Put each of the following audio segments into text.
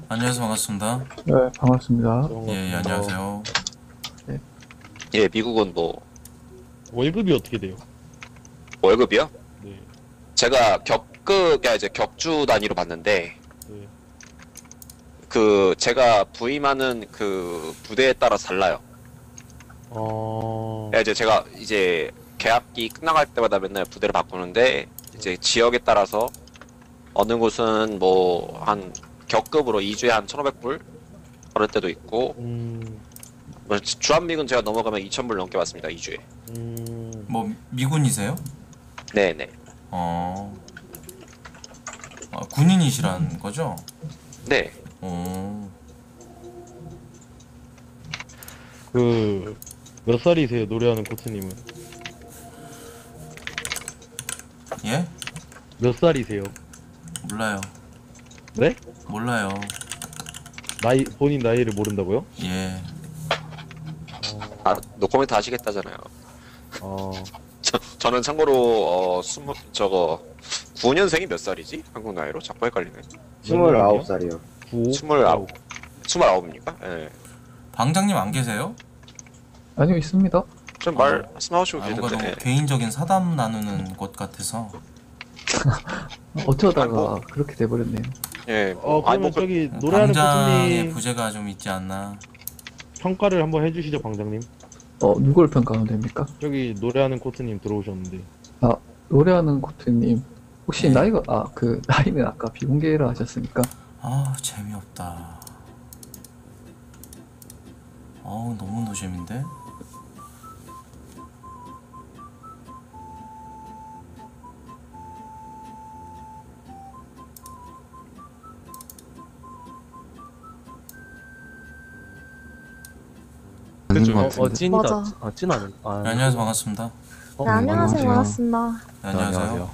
안녕하세요. 반갑습니다. 네, 반갑습니다. 예, 안녕하세요. 예, 미국은 뭐 월급이 어떻게 돼요? 월급이요? 네. 제가 격그가 이제 격주 단위로 받는데 네. 그 제가 부임하는 그 부대에 따라 달라요. 이제 제가 이제 계약기 끝나갈 때마다 맨날 부대를 바꾸는데 이제 지역에 따라서 어느 곳은 뭐 한 격급으로 2주에 한 1,500불 그럴 때도 있고 뭐 주한미군 제가 넘어가면 2,000불 넘게 받습니다. 2주에. 뭐 미군이세요? 네네. 군인이시란 거죠? 네. 그 몇 살이세요? 노래하는 코트님은 예? 몇 살이세요? 몰라요. 네? 몰라요. 나이 본인 나이를 모른다고요? 예. 아, 노코멘트 하시겠다잖아요. 저는 참고로 9년생이 몇 살이지? 한국 나이로? 자꾸 헷갈리네. 29살이요. 29입니까? 예. 방장님 안 계세요? 아니요, 있습니다. 좀 말씀하시고 뭔가 계시던데. 너무 개인적인 사담 나누는 곳 같아서. 어쩌다가 그렇게 돼버렸네요. 예. 그러면 저기 노래하는 방장의 코트님 부재가 좀 있지 않나. 평가를 한번 해주시죠, 방장님. 누굴 평가하면 됩니까? 저기 노래하는 코트님 들어오셨는데. 노래하는 코트님, 혹시 네. 나이가, 나이는 아까 비공개라 하셨으니까. 재미없다. 너무 노잼인데? 찐이다. 맞아. 찐 아니. 네, 안녕하세요. 반갑습니다. 네, 안녕하세요. 안녕하세요. 반갑습니다. 네, 안녕하세요.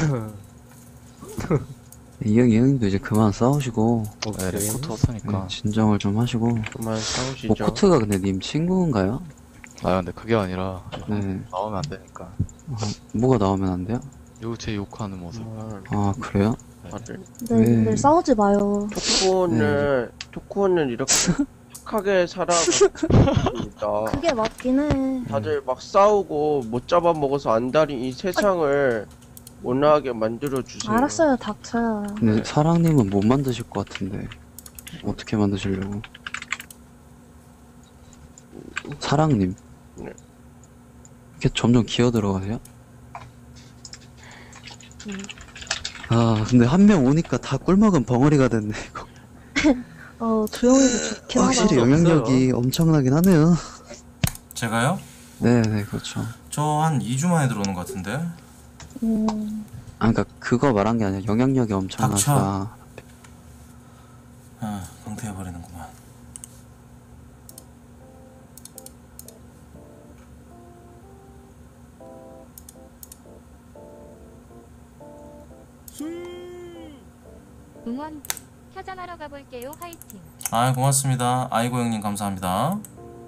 이형님도 이제 그만 싸우시고 네, 코트 왔으니까. 진정을 좀 하시고. 그만 싸우시죠. 코트가 근데 님 친구인가요? 근데 그게 아니라 네. 나오면 안 되니까. 뭐가 나오면 안 돼요? 제 욕하는 모습. 그래요? 네, 네. 싸우지 마요. 토크는 이렇게 착하게 살아갑니다. 그게 맞긴 해. 다들 막 싸우고 못 잡아먹어서 안달인 이 세상을 온화하게 만들어주세요. 알았어요, 닥쳐요. 근데 사랑님은 못 만드실 것 같은데 어떻게 만드시려고? 사랑님. 네. 이렇게 점점 기어 들어가세요? 근데 한 명 오니까 다 꿀먹은 벙어리가 됐네 이거. 조용해서 좋긴 하다. 확실히 영향력이 엄청나긴 하네요. 제가요? 네네 그렇죠. 저 한 2주 만에 들어오는 것 같은데? 그러니까 그거 말한 게 아니라 영향력이 엄청나다. 강퇴해버리는구만. 응원 켜잔하러 가볼게요. 화이팅. 고맙습니다. 아이고 형님 감사합니다.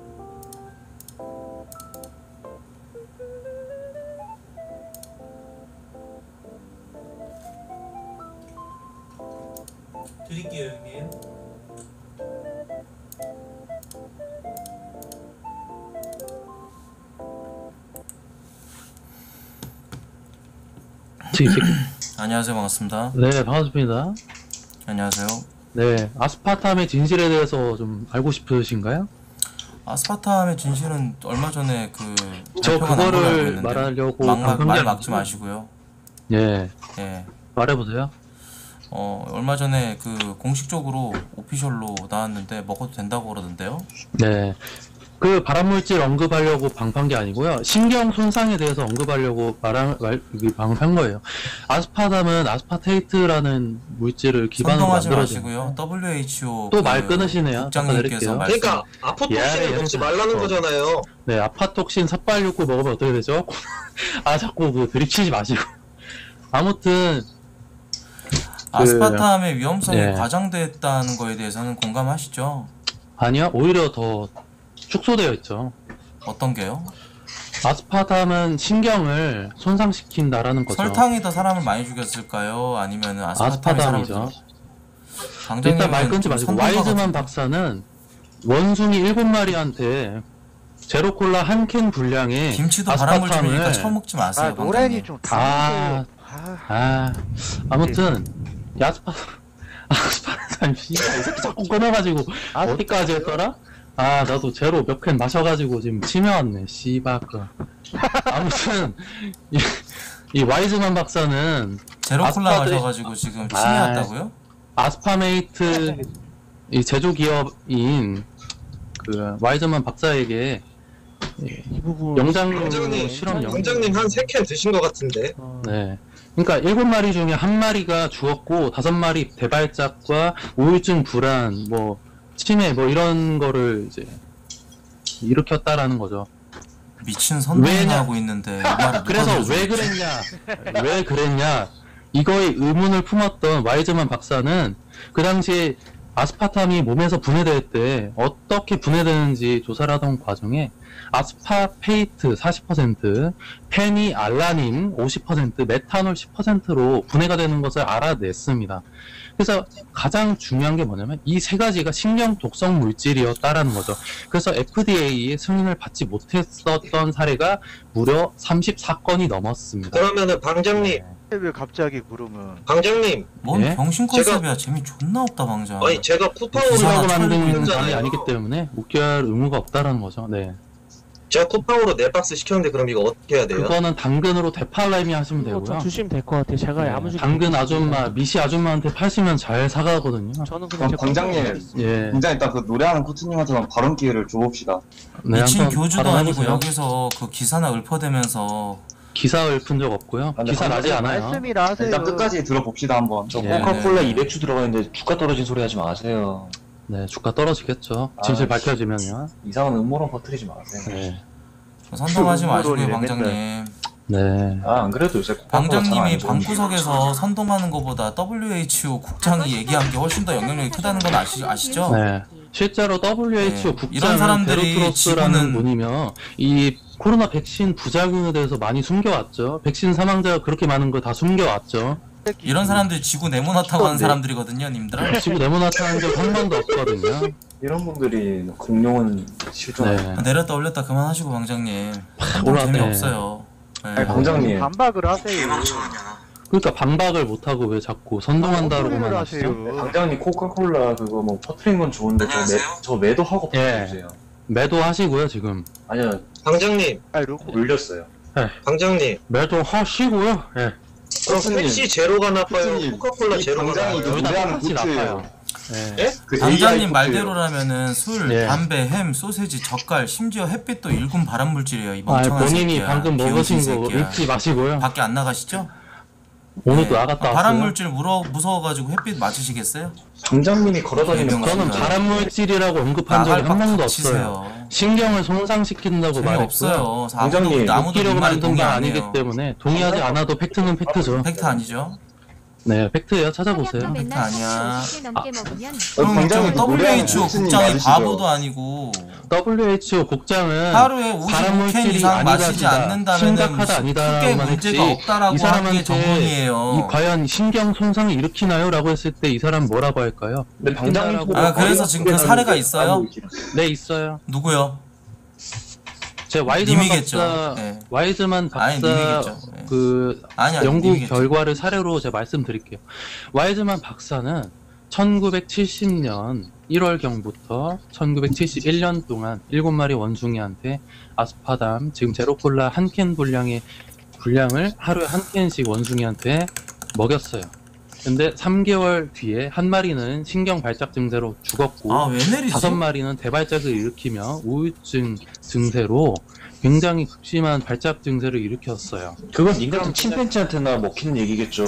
드릴게요 형님. 안녕하세요. 반갑습니다. 네, 반갑습니다. 안녕하세요. 네, 아스파탐의 진실에 대해서 좀 알고 싶으신가요? 아스파탐의 진실은 얼마 전에 저 발표가 난 걸로 알고 그거를 있는데 말하려고 말 막지 마시고요. 예, 예. 말해보세요. 얼마 전에 공식적으로 오피셜로 나왔는데 먹어도 된다고 그러던데요. 네, 그 발암물질 언급하려고 방판 게 아니고요. 신경 손상에 대해서 언급하려고 방판 거예요. 아스파탐은 아스파테이트라는 물질을 기반으로 선동하지 만들어진. 마시고요. WHO 또 말 끊으시네요. 국장님께서 말씀. 그러니까 아포톡신을 먹지 말라는 거잖아요. 네, 아파톡신 삭발육구 먹으면 어떻게 되죠? 자꾸 드립치지 마시고. 아무튼 아스파탐의 위험성이 네. 과장됐다는 거에 대해서는 공감하시죠? 아니요, 오히려 더 축소되어 있죠. 어떤 게요? 아스파탐은 신경을 손상시킨다라는 거죠. 설탕이 더 사람을 많이 죽였을까요? 아니면 아스파탐이 사람을 아스파탐이죠. 일단 말 끊지 마시고 와이즈만 박사는 원숭이 7마리한테 제로콜라 한 캔 분량의 김치도 발암물질이니까 아스파탐을 처음 먹지 마세요. 노래니 좀 아무튼 아스파탐 씨발 이 새끼 자꾸 끊어가지고 어디까지 했더라? 아 나도 제로 몇 캔 마셔가지고 지금 치매 왔네 씨발거. 아무튼 이 와이즈만 박사는 제로콜라 마셔가지고 지금 치매 왔다고요? 아스파메이트 이 제조 기업인 그 와이즈만 박사에게 영장 실험 원장님 한 3캔 드신 것 같은데. 네. 그러니까 7마리 중에 1마리가 죽었고 5마리 대발작과 우울증 불안 뭐 치매 뭐 이런 거를 이제 일으켰다라는 거죠. 미친 선동하고 있는데 이 말을 그래서 누가 왜 그랬냐 이거에 의문을 품었던 와이즈만 박사는 그 당시에 아스파탐이 몸에서 분해될 때 어떻게 분해되는지 조사를 하던 과정에 아스파페이트 40%, 페니알라닌 50%, 메탄올 10%로 분해가 되는 것을 알아냈습니다. 그래서 가장 중요한 게 뭐냐면 이 세 가지가 신경 독성 물질이었다라는 거죠. 그래서 FDA의 승인을 받지 못했었던 사례가 무려 34건이 넘었습니다. 그러면은 방장님. 왜 갑자기 그러면? 방장님. 뭔 예? 병신 컨셉이야. 재미 존나 없다 방장. 아니 제가 쿠팡으로 기사가 만든 감이 했잖아요. 아니기 때문에 웃겨야 할 의무가 없다라는 거죠. 네. 제가 쿠팡으로 4박스 시켰는데 그럼 이거 어떻게 해야 돼요? 그거는 당근으로 대팔라이미 하시면 되고요. 주시면 될 것 같아요. 제가 아무 당근 아줌마, 미시 아줌마한테 파시면 잘 사가거든요. 저는 그럼 방장님, 예. 굉장히 일단 그 노래하는 코트님한테만 발언 기회를 줘봅시다. 네, 미친 한번 교주도 아니고 발언해보세요. 여기서 그 기사나 읊어대면서 기사 읊은 적 없고요. 기사 나지 않아요. 일단 끝까지 들어봅시다 한번. 저 코카콜라 200주 들어가는데 주가 떨어진 소리 하지 마세요. 네, 주가 떨어지겠죠. 진실 밝혀지면요. 이상한 음모론 퍼뜨리지 마세요. 네. 선동하지 마시고요 방장님. 네. 안 그래도 요새 방장님이 방구석에서 선동하는 것보다 WHO 국장이 얘기한 게 훨씬 더 영향력이 크다는 건 아시죠? 네. 실제로 WHO 네. 이런 국장은 사람들이 데로트로스라는 지구는- 분이며 이 코로나 백신 부작용에 대해서 많이 숨겨왔죠. 백신 사망자가 그렇게 많은 걸 다 숨겨왔죠. 이런 사람들이 지구 네모나타고 하는 사람들이거든요 님들. 지구 네모나타는 적 한 번도 없거든요. 이런 분들이 공룡은 실존. 내렸다 올렸다 그만하시고 방장님. 올라왔네. 재미없어요. 네. 방장님. 반박을 하세요. 그러니까 반박을 못하고 왜 자꾸 선동한다고만 하시죠? 방장님 코카콜라 그거 뭐 퍼뜨린 건 좋은데 저 매도하고 퍼뜨려주세요. 매도하시고요 지금. 아니요. 방장님. 물렸어요. 네. 방장님. 매도하시고요. 예. 그럼 펩시 제로가 나빠요? 코트님, 코카콜라 이 제로가 방장이 나빠요? 그 노래하는 똑같이 코트예요. 나빠요. 예? 그 방장님 AI 말대로라면은 술, 예. 담배, 햄, 소세지, 젓갈, 심지어 햇빛도 일군 발암물질이에요. 이 아, 멍청한 본인이 새끼야. 방금 비용신 먹으신 거 새끼야. 잊지 마시고요. 밖에 안 나가시죠? 오늘도 나갔다 왔어요. 발암물질 무서워가지고 햇빛 맞으시겠어요? 방장님이 걸어다니는 저는 발암물질이라고 언급한 적이 한 번도 닥치세요. 없어요. 신경을 손상시킨다고 말했고요. 재미없어요. 아무도 웃기려고 이 말에 만든 동의 게 안 아니기 해요. 때문에 동의하지 않아도 팩트는 팩트죠. 팩트 아니죠? 네, 팩트예요. 찾아보세요. 팩트 아니야. 그럼 그럼 WHO 노래하는 국장이 맞으시죠? 바보도 아니고 WHO 국장은 하루에 55캔 발암물질이 이상 마시지 아니다지다, 않는다면은 심각하다 크게 아니다라고만 문제가 했지. 없다라고 이 하는 게 사람한테 전문이에요. 이 과연 신경 손상을 일으키나요? 라고 했을 때 이 사람 뭐라고 할까요? 근데 방장님 아 그래서 지금 그 사례가 있어요? 네, 있어요. 누구요? 제 와이즈만 님이겠죠. 박사, 네. 와이즈만 아니, 박사 님이겠죠. 네. 그 아니, 연구 님이겠죠. 결과를 사례로 제가 말씀드릴게요. 와이즈만 박사는 1970년 1월경부터 1971년 동안 7마리 원숭이한테 아스파담, 지금 제로콜라 한 캔 분량을 하루에 한 캔씩 원숭이한테 먹였어요. 근데 3개월 뒤에 한 마리는 신경 발작 증세로 죽었고 아, 왜 내리지? 5마리는 대발작을 일으키며 우울증 증세로 굉장히 극심한 발작 증세를 일으켰어요. 그건 님 같은 침팬지한테나 먹히는 얘기겠죠.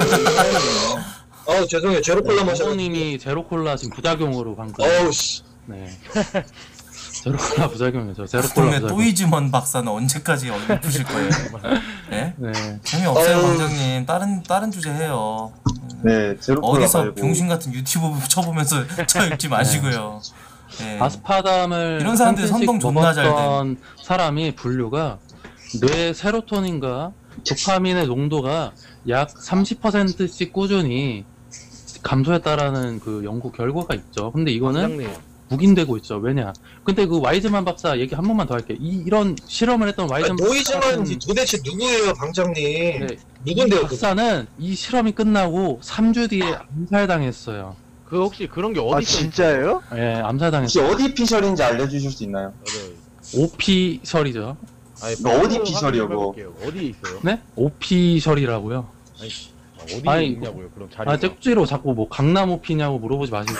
죄송해요. 제로콜라 마셔. 부모님이 제로콜라 지금 부작용으로 방금. 어우 씨. 네. 제로콜라 부작용이죠. 제로콜라 그다음에 부작용. 또이즈먼 박사는 언제까지 읊으실 거예요? 네? 네. 재미없어요 방장님. 다른 주제 해요. 네, 제로콜라 어디서 말고. 병신 같은 유튜브 쳐보면서 쳐 읽지 마시고요. 네. 아스파담을 이런 사람들이 한 선동 캔씩 존나 잘 돼. 먹었던 사람이 분류가 뇌 세로토닌과 도파민의 농도가 약 30%씩 꾸준히 감소했다라는 그 연구 결과가 있죠. 근데 이거는 방장님. 묵인되고 있죠. 왜냐? 근데 그 와이즈만 박사 얘기 한 번만 더 할게요. 이런 실험을 했던 와이즈만 노이즈만 도대체 누구예요, 방장님? 네, 누군데요? 박사는 이 실험이 끝나고 3주 뒤에 암살당했어요. 그 혹시 그런 게 어디 아 있어요? 진짜예요? 예, 혹시 암살당했어요. 어디 피셜인지 알려주실 수 있나요? 오피셜이죠. 아니, 어디 피셜이요, 그거? 해볼게요. 어디에 있어요? 네? 오피셜이라고요. 어디에 아니, 있냐고요? 그럼 자리가. 쪽지로 자꾸 뭐 강남 오피냐고 물어보지 마시고.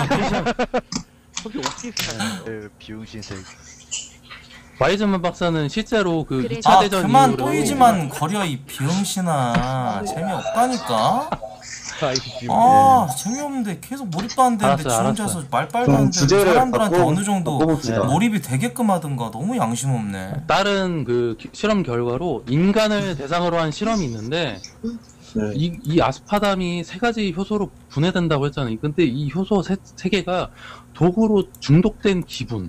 혹시 오피스타예요? 비용신세. 와이즈만 박사는 실제로 그 그래서- 2차 아 대전 그만 이후로 또이지만 거려 이 비응신아. 재미없다니까. 아이씨. 아 재미없는데 계속 몰입도 안 되는데 지 알았어요, 혼자서 알았어요. 말빨도 좀 안 되는 주제를 사람들한테 바꿔- 어느 정도 바꿔봅시다. 몰입이 되게끔 하든가. 너무 양심 없네. 다른 그 실험 결과로 인간을 대상으로 한 실험이 있는데 네. 이 아스파담이 3가지 효소로 분해된다고 했잖아요. 근데 이 효소 세 개가 독으로 중독된 기분으로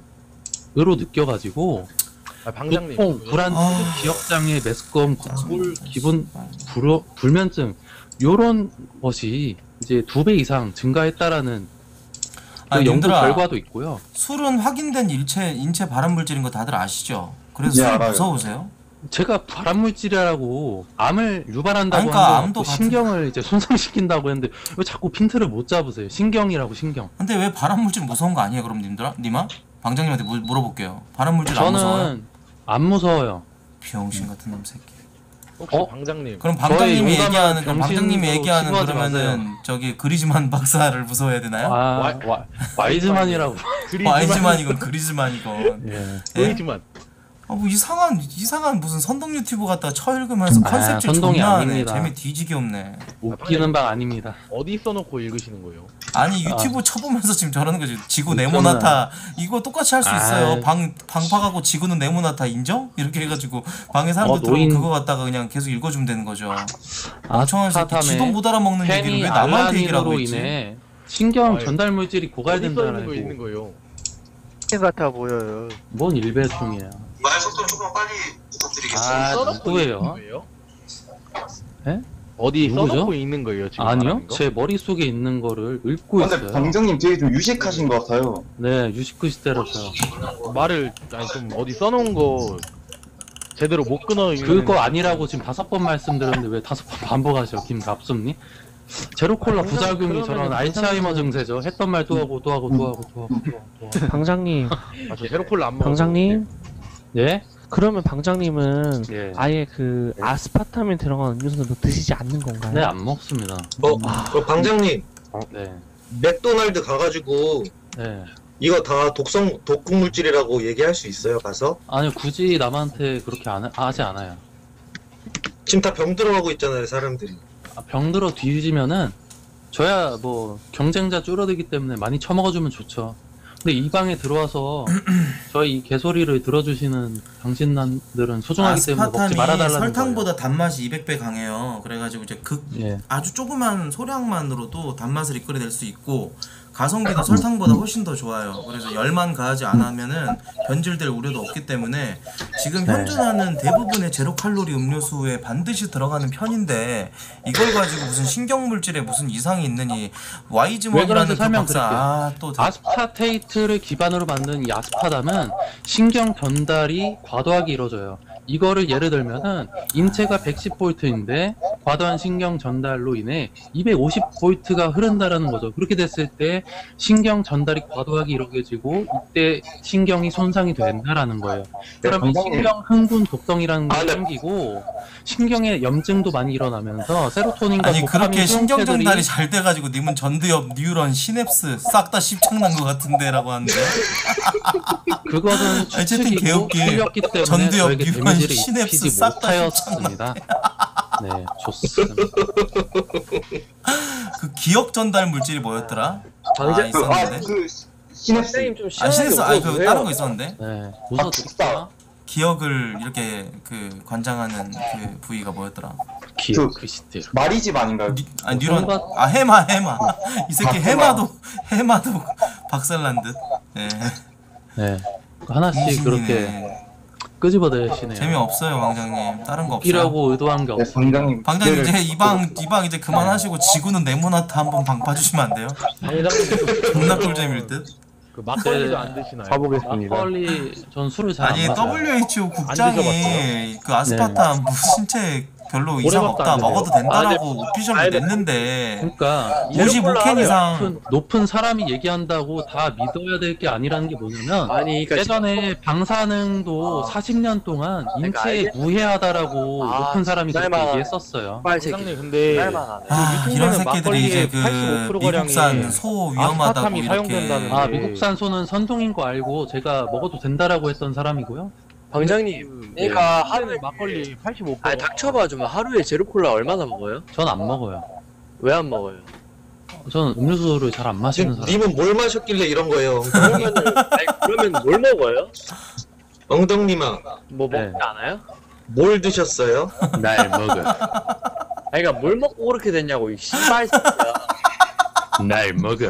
느껴가지고 방장님. 두통, 불안, 기억장애, 메스꺼움, 구토, 기분 불면증 요런 것이 이제 2배 이상 증가했다라는 그 연구 님들아, 결과도 있고요. 술은 확인된 인체 발암 물질인 거 다들 아시죠? 그래서 네, 술 알아요. 무서우세요? 제가 발암물질이라고 암을 유발한다고 그러니까 하는 암도 거 신경을 이제 손상시킨다고 했는데 왜 자꾸 핀트를 못 잡으세요? 신경이라고 신경. 근데 왜 발암 물질 무서운 거 아니에요? 그럼 님아? 방장님한테 물어볼게요. 발암 물질 안 무서워요? 저는 안 무서워요. 비용신 같은 놈 새끼. 혹시 방장님. 그럼 저의 방장님이 용감한 얘기하는 병신으로 치부하지 그러면은 마세요. 저기 그리즈만 박사를 무서워해야 되나요? 와이즈만이라고. 와이즈만이건 그리즈만이건. 예. 또이지만. 뭐 이상한 무슨 선동 유튜브 갖다 쳐읽으면서 컨셉질 선동이 존나 하네. 아닙니다. 재미 뒤지게 없네. 웃기는 방 아닙니다. 어디 써놓고 읽으시는 거예요? 아니 유튜브 쳐보면서 지금 저러는 거지. 지구 네모나타 이거 똑같이 할 수 있어요. 방 파가고 지구는 네모나타 인정? 이렇게 해가지고 방에 사람들 들어오면 그거 갖다가 그냥 계속 읽어주면 되는 거죠. 멍청한 새끼. 지도 못 알아먹는 얘기를 왜 남한테 얘기를 하고 있지? 인해 신경 전달 물질이 어디 고갈된다는 써있는 거 있는 거예요? 같아 보여요. 뭔 일배충이에요. 말 속도 조금 빨리 부탁드리겠습니다. 써놓고 누구예요? 있는 거예요? 예? 어디 누구죠? 써놓고 있는 거예요 지금? 아니요. 말하는 거? 제 머릿속에 있는 거를 읽고 근데 있어요. 방장님 되게 좀 유식하신 것 같아요. 네, 유식크 시대로서요. 말을 아니 좀 어디 써놓은 거 제대로 못 끊어 읽는 그거 아니라고 지금 5번 말씀드렸는데 왜 5번 반복하셔, 김갑수님? 제로콜라 부작용이 저런 알츠하이머 증세죠. 했던 말 또 하고 또 하고 또 하고 또 하고 또 하고. 방장님, 저 제로콜라 안 먹어. 방장님. 예? 그러면 방장님은 예. 아예 그 아스파탐이 들어간 음료수는 드시지 않는 건가요? 네, 안 먹습니다. 방장님, 네. 맥도날드 가가지고 네. 이거 다 독성 물질이라고 얘기할 수 있어요, 가서? 아니요, 굳이 남한테 그렇게 하지 않아요. 지금 다 병 들어가고 있잖아요, 사람들이. 병 들어 뒤지면은 저야 뭐 경쟁자 줄어들기 때문에 많이 처먹어주면 좋죠. 근데 이 방에 들어와서 저희 이 개소리를 들어주시는 당신들은 소중하기 때문에 먹지 아스파탐이 말아달라는 설탕보다 단맛이 200배 강해요. 그래가지고 이제 예. 아주 조그만 소량만으로도 단맛을 이끌어낼 수 있고 가성비도 설탕보다 훨씬 더 좋아요. 그래서 열만 가하지 않으면은 변질될 우려도 없기 때문에 지금 현존하는 대부분의 제로 칼로리 음료수에 반드시 들어가는 편인데 이걸 가지고 무슨 신경 물질에 무슨 이상이 있느니 왜 와이즈먼이라는 그런지 그 박사 설명드릴게요. 아스파테이트를 기반으로 만든 이 아스파담은 신경 전달이 과도하게 이루어져요. 이거를 예를 들면은 인체가 110V인데 과도한 신경 전달로 인해 250V가 흐른다라는 거죠. 그렇게 됐을 때 신경 전달이 과도하게 이루어지고 이때 신경이 손상이 된다라는 거예요. 그러면 신경 흥분 독성이라는 게 생기고 신경의 염증도 많이 일어나면서 세로토닌과 아니 그렇게 신경 수용체들이 전달이 잘 돼가지고 님은 전두엽, 뉴런, 시냅스 싹 다 십창난 것 같은데 라고 하는데 그것은 어쨌든 추측이고 개웃기. 틀렸기 때문에 전두엽, 저에게 뉴런, 데미지를 시냅스 입히지 싹다 못하였습니다. 네, 좋습니다. 그 기억 전달 물질이 뭐였더라? 방장- 있었는데 그 시냅스. 좀 시냅스 그 다른 거 있었는데 네, 웃어드릴게요. 기억을 이렇게 그 관장하는 그 부위가 뭐였더라? 기억 그 시대. 마리집 아닌가요? 아니 뉴런 해마 이 새끼 해마도 박살난 듯. 네. 네, 하나씩 이신이네. 그렇게 끄집어내시네요. 재미없어요 왕장님. 다른 거 없어요. 웃기려고 의도한 게 없어요. 방장님 방장님 이제 이방 이제 그만하시고 지구는 네모나트 한번 방 봐주시면 안 돼요? 방장님 존나 꿀잼일 듯. 그 막걸리도 안 드시나요? 막걸리 전 술을 잘 안 아니 마셔요. WHO 드셔봤어요? 국장이 그 아스파탐 뭐 신체 별로 이상 오래밥도 없다 안 드세요? 먹어도 된다라고 오피셜로 냈는데 그러니까 55캔 이상 높은 사람이 얘기한다고 다 믿어야 될 게 아니라는 게 뭐냐면 아니 그러니까 예전에 방사능도 40년 동안 인체에 무해하다라고 높은 사람이 그렇게 얘기했었어요. 방장님 근데 이런 새끼들이 이제 그 85% 미국산 소 위험하다고 아스파탐이 이렇게 사용된다는 아 미국산 소는 선종인 거 알고 제가 먹어도 된다라고 했던 사람이고요. 방장님 그러니까 하루에 막걸리 85%. 아니 닥쳐봐 좀 하루에 제로콜라 얼마나 먹어요? 전 안 먹어요. 왜 안 먹어요? 저는 음료수를 잘 안 마시는 사람. 님은 뭘 마셨길래 이런 거예요? 그러면 뭘 먹어요? 엉덩님아 뭐 먹지 네. 않아요? 뭘 드셨어요? 날 먹어. 아니 그러니까 뭘 먹고 그렇게 됐냐고 이 씨발 새끼야. 날 먹어.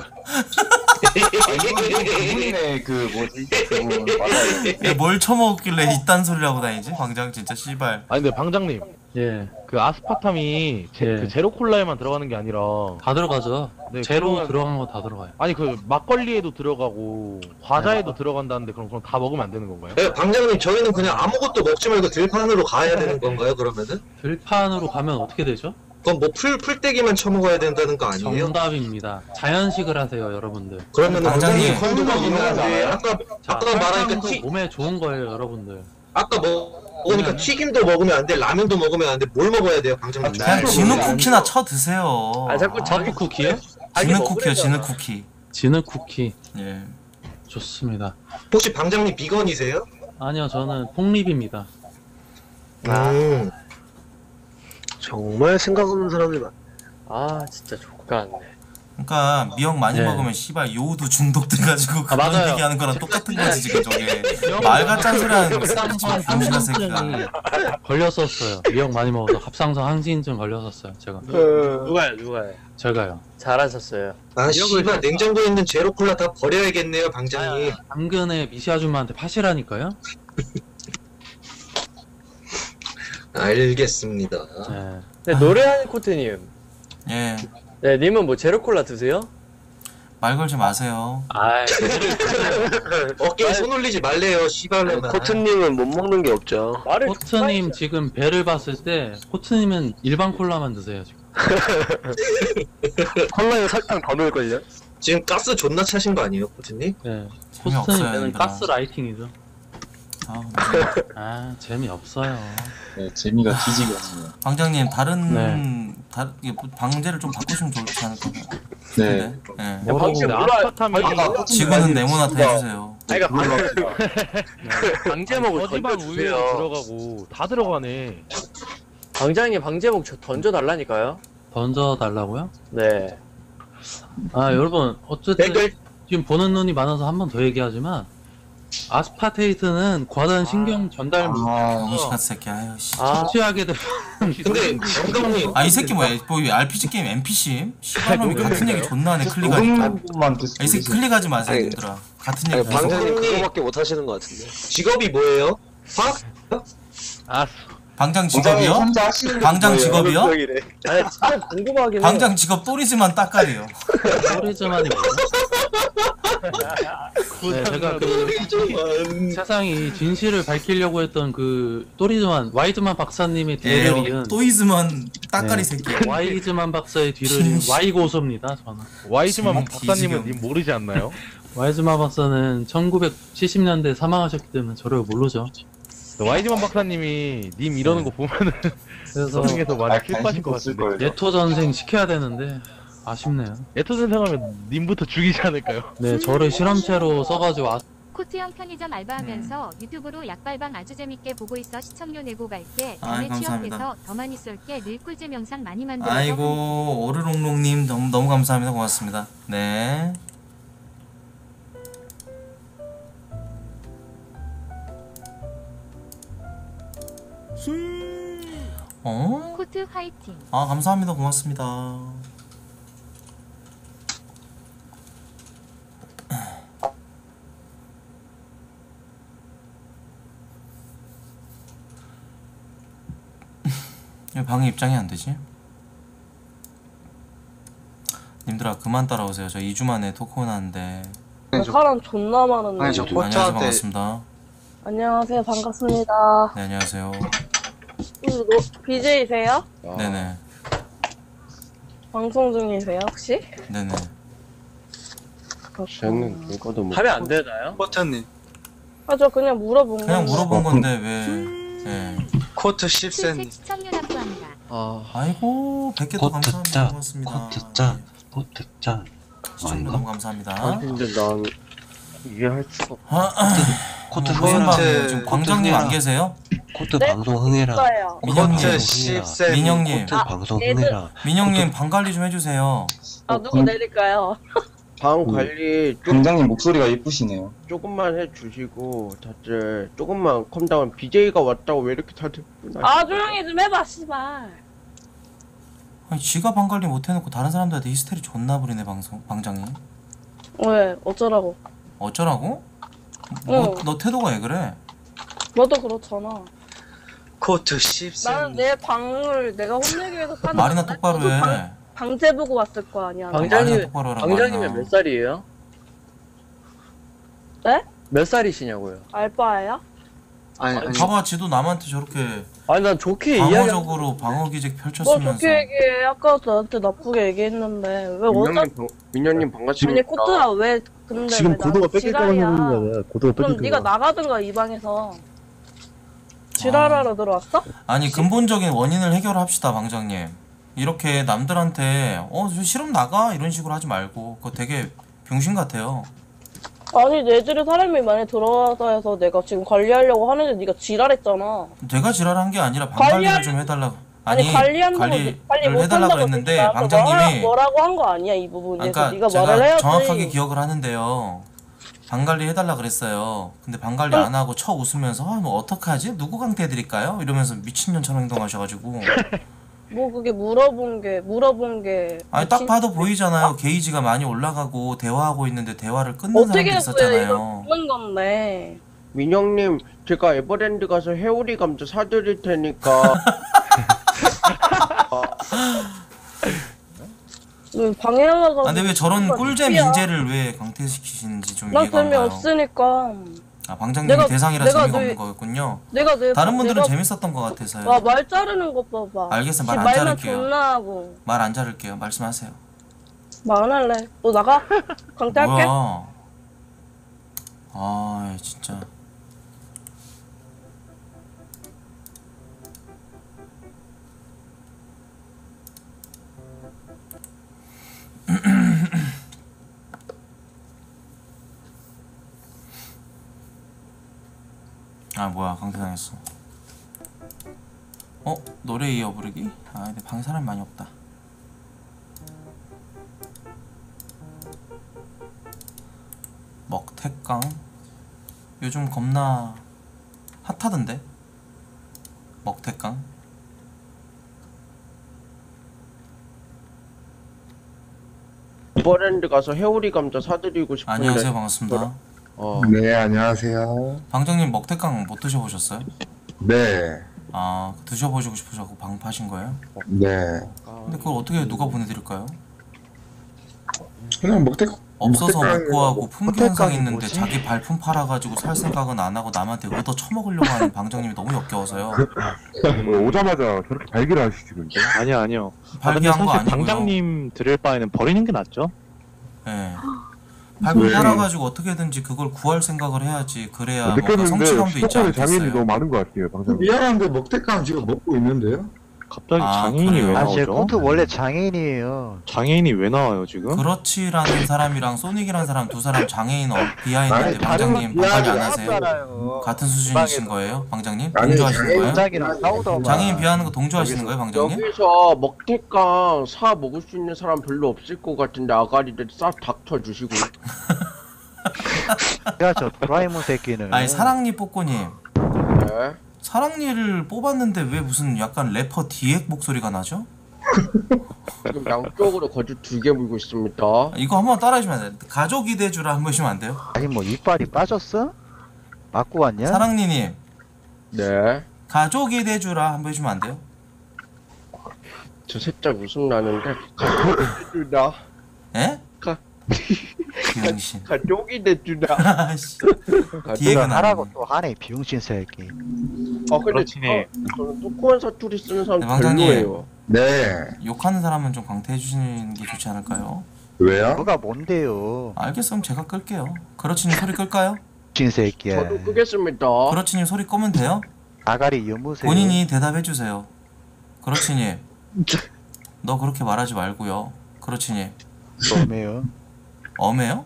그분이네 그 뭐지 그분 맞아요. 뭘 처먹었길래 이딴 소리를 하고 다니지? 방장 진짜 씨발. 아니 근데 방장님 예. 그 아스파탐이 그 제로 콜라에만 들어가는 게 아니라 다 들어가죠. 네, 제로 들어간 거 다 들어가요. 아니 그 막걸리에도 들어가고 과자에도 들어간다는데 그럼 다 먹으면 안 되는 건가요? 네, 방장님 저희는 그냥 아무것도 먹지 말고 들판으로 가야 되는 건가요 그러면은? 들판으로 가면 어떻게 되죠? 그럼 뭐 풀떼기만 처먹어야 된다는 거 아니에요? 정답입니다. 자연식을 하세요, 여러분들. 그러면은 방장님. 건두가 있는데 자, 아까 말하니까 설탕도 몸에 좋은 거예요, 여러분들. 아까 먹으니까 튀김도 먹으면 안 돼, 라면도 먹으면 안 돼, 뭘 먹어야 돼요, 방장님? 그냥 진흙 쿠키나 쳐 드세요. 아 자꾸 버프 쿠키요? 진흙 쿠키요, 진흙 쿠키. 진흙 쿠키. 예. 좋습니다. 혹시 방장님 비건이세요? 아니요, 저는 폭립입니다. 정말 생각 없는 사람들 많. 아 진짜 족같네. 그러니까 미역 많이 네. 먹으면 씨발 요우도 중독돼가지고 그런 맞아요. 얘기하는 거랑 똑같은 거지 지금 저게. 말 같은 소리 하는 거 병신아 새끼가. 걸렸었어요. 미역 많이 먹어서 갑상선 항진증 걸렸었어요, 제가. 누가요? 제가요. 잘하셨어요. 아 씨발 냉장고에 있는 제로콜라 다 버려야겠네요, 방장님. 당근에 미시 아줌마한테 파시라니까요? 알겠습니다. 네. 네 노래하는 코트님. 예. 네 님은 뭐 제로콜라 드세요? 말 걸지 마세요. 아이, 어깨에 손 올리지 말래요, 씨발로만. 코트님은 못 먹는 게 없죠. 말을 코트님 지금 배를 봤을 때 코트님은 일반 콜라만 드세요, 지금. 콜라에 설탕 더 넣을걸요? 지금 가스 존나 차신 거 아니에요, 코트님? 네. 재미없어요, 코트님은 얘들아. 가스 라이팅이죠. 아, 무슨- 아, 재미없어요. 네, 재미가 뒤지게 없네요. 방장님 다른 네. 이게 방제를 좀 바꾸시면 좋지 않을까요? 네. 예. 뭐라고 근데 아스파탐이 지구는 네모나트 해주세요. 아니 그러니까 방제목을 거짓말 우유에도 던져주세요. 들어가고 다 들어가네. 방장님 방제목 던져달라니까요. 던져달라고요? 네. 아, 여러분, 어쨌든 댓글 지금 보는 눈이 많아서 한 번 더 얘기하지만 아스파테이트는 과다한 신경 전달 이 시간 새끼 아유 씨. 섭취하게 되면 근데 영덕님 아 이 새끼 뭐야? 뭐 RPG 게임 NPC? 씨발놈이 같은 얘기 존나 하네 클릭하니까. 녹음만 이 새끼 클릭하지 마세요 얘들아. 같은 얘기 계속. 방장님 그거밖에 못 하시는 것 같은데. 직업이 뭐예요? 아 방장 직업이요? 방장 직업이요? 아니 진짜 궁금하긴 해. 방장 직업 또리즈만 따까리요. 소리즈만이 뭐죠? 네, 제가 그 세상이 진실을 밝히려고 했던 그 또리즈만 와이즈만 박사님의 뒤를 예, 이은 또이즈만 따까리 네. 새끼. 와이즈만 박사의 뒤를 이은 와이 고소입니다. 저는 와이즈만 제목 박사님은 뒤지경. 님 모르지 않나요? 와이즈만 박사는 1970년대에 사망하셨기 때문에 저를 모르죠. 와이즈만 박사님이 님 이러는 거 보면은 그래서 서빙에서 많이 킬빠질 것 없을 같은데. 거예요. 예토 전생 시켜야 되는데 아쉽네요. 예토 선생하면 님부터 죽이지 않을까요? 네, 저를 실험체로 써가지고 코트형 편의점 알바하면서 유튜브로 약발방 아주 재밌게 보고 있어 시청료 내고 갈게. 아이, 전에 감사합니다. 취업해서 더 많이 쏠게. 늘 꿀잼 영상 많이 만들어서 아이고 오르롱롱님 너무 감사합니다. 고맙습니다. 네. 어? 코트 화이팅. 아 감사합니다. 고맙습니다. 왜 방에 입장이 안 되지? 님들아 그만 따라오세요. 저 2주 만에 토크온 하는데. 사람 존나 많은데. 안녕하세요. 반갑습니다. 안녕하세요. 반갑습니다. 네 안녕하세요. BJ세요? 네네. 방송 중이세요 혹시? 네네. 쟤는 이거도 뭐 하면 안 되나요? 포트님 아 저 그냥 물어본 건데. 그냥 물어본 건데 왜? 예. 코트 10센 시청률 확보합니다. 아이고 100개 또 감사합니다. 고맙습니다. 포트 짜. 시청률 너무 감사합니다. 근데 난 이해할 수가 코트 무슨 방이에요? 지금 광장님 안 계세요? 코트 네? 방송 흥해라. 있어요. 민영님, 코트 10센 민영님, 코트 방송 얘들- 흥해라. 민영님 방 관리 좀 해주세요. 아 누구 내릴까요? 방 관리 좀 굉장히 목소리가 예쁘시네요. 조금만 해주시고 다들 조금만 컴다운. BJ가 왔다고 왜 이렇게 다들 아 조용히 좀 해봐 씨발. 아니 지가 방 관리 못 해놓고 다른 사람들한테 히스테리 존나 부리네 방장님. 왜 어쩌라고? 어쩌라고? 너 태도가 왜 그래? 너도 그렇잖아. 코트 10센 나는 내 방을 내가 혼내기 위해서 까는 말이나 똑바로 해. 방제 보고 왔을 거 아니야. 말이나 똑바로 하라고. 방장님은 몇 살이에요? 네? 몇 살이시냐고요? 알바예요? 아니 봐봐 지도 남한테 저렇게 아니 난 좋게 이야기. 방어적으로 방어 기직 뭐 펼쳤으면서. 좋게 얘기해. 아까 나한테 나쁘게 얘기했는데 왜 어쩌? 민현님 반갑습니다. 아니 코트야 왜 근데 지금 왜 고도가 나한테 뺏길까봐 지랄이야? 하는 거야. 고도가 그럼 뺏길까봐. 네가 나가든가 이 방에서. 지랄하러 들어왔어? 아니 근본적인 원인을 해결합시다 방장님. 이렇게 남들한테 저 싫으면 나가 이런 식으로 하지 말고 그거 되게 병신 같아요. 아니 내들이 사람이 많이 들어와서 해서 내가 지금 관리하려고 하는데 네가 지랄했잖아. 내가 지랄한 게 아니라 방 관리할- 관리를 좀 해달라고. 아니 관리한다고 관리를 관리 못 해달라고 한다고 했는데 나한테 방장님이 뭐라고 한 거 아니야 이 부분에서. 그러니까 네가 제가 말을 해야지. 정확하게 기억을 하는데요. 방 관리 해달라 그랬어요. 근데 방 관리 안 하고 쳐 웃으면서 뭐 어떡하지? 누구 강퇴해드릴까요? 이러면서 미친년처럼 행동하셔가지고. 뭐 그게 물어본 게. 아니 딱 봐도 보이잖아요. 게이지가 많이 올라가고 대화하고 있는데 대화를 끊는 어떻게 사람들이 했어요? 있었잖아요. 이거 보는 건데. 민영님 제가 에버랜드 가서 해오리 감자 사드릴 테니까. 방해하다가. 근데 왜 저런 꿀잼 인재를 왜 강퇴시키시는지 좀 난 이해가 안 가요. 재미없으니까. 방장님이 대상이라 재미가 없는 거였군요. 내가 다른 분들은 재밌었던 것 같아서요. 와 말 자르는 것 봐봐. 알겠어, 말 안 말만 자를게요. 존나 하고. 말 안 자를게요. 말씀하세요. 말 안 할래. 너 나가. 강퇴할게. 뭐야? 아 진짜. 아 뭐야 강퇴당했어. 노래 이어 부르기? 근데 방에 사람 많이 없다. 먹태깡 요즘 겁나 핫하던데. 먹태깡 에버랜드 가서 해오리 감자 사드리고 싶은데. 안녕하세요 반갑습니다. 네, 안녕하세요. 방장님 먹태깡 못 드셔보셨어요? 네, 드셔보시고 싶으셔서 방 파신 거예요? 네. 근데 그걸 어떻게 누가 보내드릴까요? 그냥 없어서 먹태깡- 못 구하고 품귀 현상 먹태깡이 있는데 뭐지? 자기 발품 팔아가지고 살 생각은 안 하고 남한테 얻어 처먹으려고 하는 방장님이 너무 역겨워서요. 오자마자 저렇게 발기를 하시지, 근데? 아니요. 발기한 거 사실 아니고요. 방장님 드릴 바에는 버리는 게 낫죠. 예. 발품 왜? 팔아가지고 어떻게든지 그걸 구할 생각을 해야지. 그래야 뭔가 느꼈는데 성취감도 있지 스토커의 장인이 않겠어요. 너무 많은 것 같아요, 방금. 미안한데 먹태깡 지금 먹고 있는데요? 갑자기 아, 장애인이 그래요? 왜 아, 나오죠? 제 코트 원래 장애인이에요. 장애인이 왜 나와요 지금? 그렇지라는 사람이랑 소닉이라는 사람 두 사람 장애인 비하인드인데 아니, 방장님 다른 방관리 안 비하인드 하세요? 하잖아요. 같은 수준이신 거예요, 방장님? 아니, 동조하시는 거예요? 장애인 싸우다가 장애인 비하하는 거 동조하시는 거예요, 방장님? 여기서 먹태깡 사 먹을 수 있는 사람 별로 없을 것 같은데 아가리들 싹 닥쳐주시고. 야, 저 도라에몽 새끼는. 아니 사랑니 뽀꼬님. 네. 사랑니를 뽑았는데 왜 무슨 약간 래퍼 디엑 목소리가 나죠? 지금 양쪽으로 거주 2개 물고 있습니다. 이거 한번 따라해주면 안 돼요? 가족이 돼주라 한번 해주면 안 돼요? 아니 뭐 이빨이 빠졌어? 맞고 왔냐? 사랑니님. 네. 가족이 돼주라 한번 해주면 안 돼요? 저 살짝 웃음 나는데 가족이다. 에? 가 비용신. 가족이 됐주다. 그걸 하라고 또 하네 비용신 새끼. 근데 그렇지네. 저는 토크원 사투리 쓰는 사람 네, 방장님. 별로예요. 네. 욕하는 사람은 좀 강퇴해 주시는 게 좋지 않을까요? 왜요? 뭐가 뭔데요? 알겠으면 제가 끌게요. 그렇지님 소리 끌까요? 신 새끼야. 저도 끄겠습니다. 그렇지님 소리 끄면 돼요? 아가리 여무세요. 본인이 대답해 주세요. 그렇지님. 너 그렇게 말하지 말고요. 그렇지님. 너매요. 엄해요?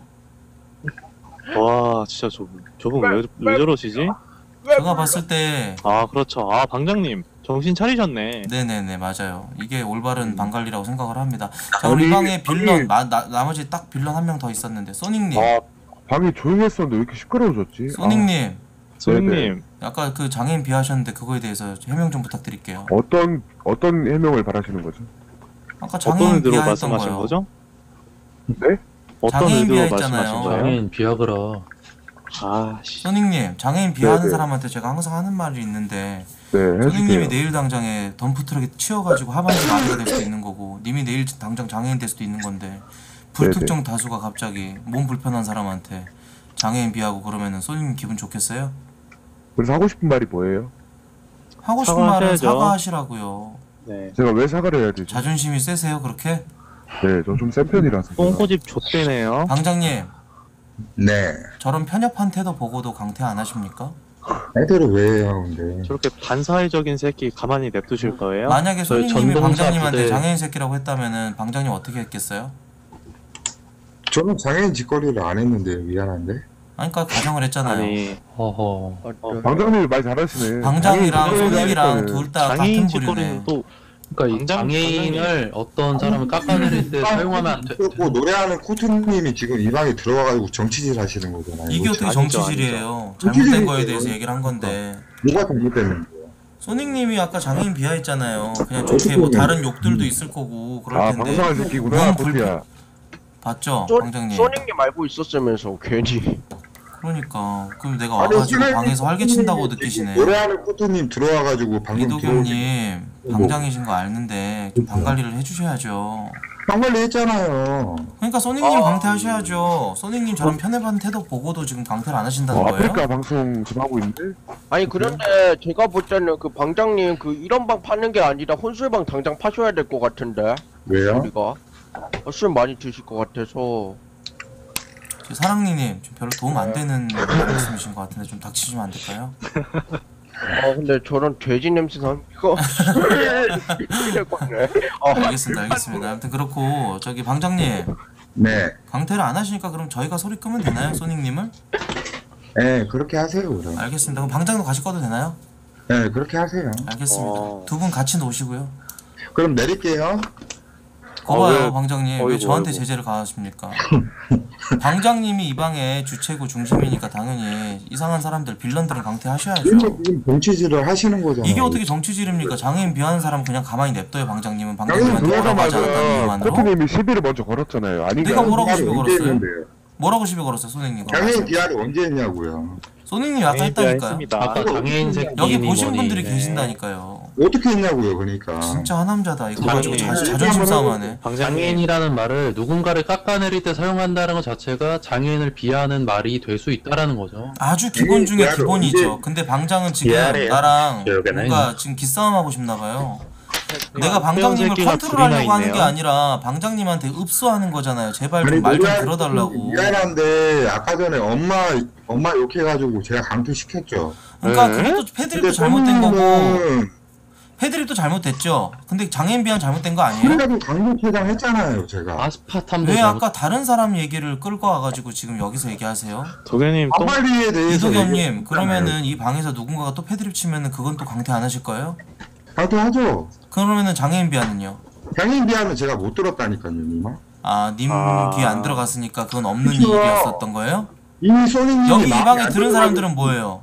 와 진짜 저분 왜 저러시지? 제가 봤을 때 아 그렇죠. 아 방장님 정신 차리셨네. 네네네 맞아요. 이게 올바른 방관리라고 생각을 합니다. 자 우리 방에 빌런 나머지 딱 빌런 한 명 더 있었는데 소닉님. 방이 조용했었는데 왜 이렇게 시끄러워졌지? 소닉님. 소닉님. 아까 그 장애인 비하셨는데 그거에 대해서 해명 좀 부탁드릴게요. 어떤 해명을 바라시는 거죠? 아까 어떤 장애인 의도로 비하했던 말씀하신 거요. 거죠? 네? 어떤 장애인 의도로 비하했잖아요. 말씀하신 거예요? 장애인 비하그라. 소닉님 장애인 비하하는 네네. 사람한테 제가 항상 하는 말이 있는데 네, 소닉님이 해주세요. 내일 당장에 덤프트럭에 치여가지고 하반신 마비가 될 수도 있는 거고 님이 내일 당장 장애인 될 수도 있는 건데 불특정 다수가 갑자기 몸 불편한 사람한테 장애인 비하고 그러면은 소닉님 기분 좋겠어요? 그래서 하고 싶은 말이 뭐예요? 하고 싶은 말은 사과하셔야죠. 사과하시라고요. 네. 제가 왜 사과를 해야 되죠? 자존심이 세세요 그렇게? 네, 저 좀 센 편이라서. 똥꼬집 좆대네요. 방장님 네. 저런 편협한 태도 보고도 강퇴 안 하십니까? 애들을 왜 해요, 근데? 저렇게 반사회적인 새끼 가만히 냅두실 거예요? 만약에 저희 소닉님이 전동사 방장님한테 부대- 장애인 새끼라고 했다면은 방장님 어떻게 했겠어요? 저는 장애인 짓거리를 안 했는데요, 미안한데. 아니 그러니까 가정을 했잖아요. 아니 허허. 방장님이 말 잘하시네. 방장이랑 장애인 소닉이랑 짓거리를 둘 다 장애인 같은 짓거리는 부류네. 또 그러니까 이 장애인을 어떤 사람을 깎아내릴 때 사용하면 안 돼. 그리고 노래하는 코트님이 지금 이 방에 들어와가지고 정치질 하시는 거잖아요. 이게 어떻게 아니죠, 정치질이에요? 아니죠. 잘못된 거에 대해서 얘기를 한 건데 뭐가 잘못됐는데요? 소닉님이 아까 장애인 비하했잖아요. 그냥 좋게 뭐 다른 욕들도 있을 거고 그럴 텐데 방송할 새끼구나, 몸 코트야. 봤죠? 소- 방장님. 소닉님 알고 있었으면서 괜히. 그러니까 그럼 내가 아니, 와가지고 지금 방에서 활개친다고 느끼시네. 노래하는 코트님 들어와가지고 방금 이도겸님 방장이신 거 아는데 좀 방관리를 해주셔야죠. 방관리 했잖아요. 그러니까 소닉님 강퇴하셔야죠. 소닉님 저런 편협한 태도 보고도 지금 강퇴를 안 하신다는 거예요? 아프리카 방송 지금 하고 있는데? 아니 그런데 제가 볼 때는 그 방장님 그 이런 방 파는 게 아니라 혼술방 당장 파셔야 될 것 같은데. 왜요? 우리가 술 많이 드실 것 같아서. 저 사랑니님 좀 별로 도움 안 되는 말씀이신 것 같은데 좀 닥치시면 안 될까요? 근데 저런 돼지 냄새 나 이거. 알겠습니다, 알겠습니다. 아무튼 그렇고 저기 방장님 네. 강퇴를 안 하시니까 그럼 저희가 소리 끄면 되나요, 소닉님을? 네, 그렇게 하세요, 그럼. 알겠습니다. 그럼 방장도 같이 꺼도 되나요? 네, 그렇게 하세요. 알겠습니다. 두 분 같이 놓으시고요. 그럼 내릴게요. 거봐요, 왜- 방장님. 왜 어이구, 저한테 어이구. 제재를 가하십니까? 방장님이 이 방의 주체고 중심이니까 당연히 이상한 사람들, 빌런들은 강퇴하셔야죠. 지금 정치질을 하시는 거잖아요. 이게 어떻게 정치질입니까? 장애인 비하는 사람 그냥 가만히 냅둬요, 방장님은. 장애인 방장님한테 뭐라고 하지 않았다는 그러자마자 이유만으로. 코트님이 시비를 먼저 걸었잖아요. 아닌가요? 내가 뭐라고 시비 언제 걸었어요? 했는데요? 뭐라고 시비 걸었어요, 소닉님? 장애인 비하를 언제 했냐고요. 소닉님이 아까 했다니까요. 아까 장애인 새끼 여기 보신 머리. 분들이 네. 계신다니까요. 어떻게 했냐고요, 그러니까. 진짜 하남자다. 이거 가지고 장애인. 자존심 싸움하네. 장애인이라는 말을 누군가를 깎아내릴 때 사용한다는 것 자체가 장애인을 비하하는 말이 될 수 있다라는 거죠. 아주 기본 중에 기본이죠. 근데 방장은 지금 미안해요. 나랑 기억에는. 뭔가 지금 기싸움 하고 싶나 봐요. 내가 방장님을 새끼가 컨트롤하려고 둘이나 하는 게 있네요. 아니라 방장님한테 읍수하는 거잖아요. 제발 좀 아니, 말 좀 노래하는 들어달라고. 코트님 미안한데 아까 전에 엄마 욕해가지고 제가 강퇴시켰죠. 그러니까 네? 그것도 패드립도 근데 잘못된 거고 소님은 패드립도 잘못됐죠. 근데 장애인 비하는 잘못된 거 아니에요? 그래가지고 강제퇴장 했잖아요, 제가. 아스파탐도 왜 잘못- 아까 다른 사람 얘기를 끌고 와가지고 지금 여기서 얘기하세요? 도겸님 똥 방관리에 대해서 이도겸님 얘기했잖아요. 그러면은 이 방에서 누군가가 또 패드립 치면은 그건 또 강퇴 안 하실 거예요? 강퇴하죠. 그러면은 장애인 비하는요? 장애인 비하는 제가 못 들었다니까요, 니마. 아, 님 아. 귀에 안 들어갔으니까 그건 없는 그쵸. 얘기였었던 거예요? 이미 소니님이 여기 이 마음에 방에 안 들은 들어가지고- 사람들은 뭐예요?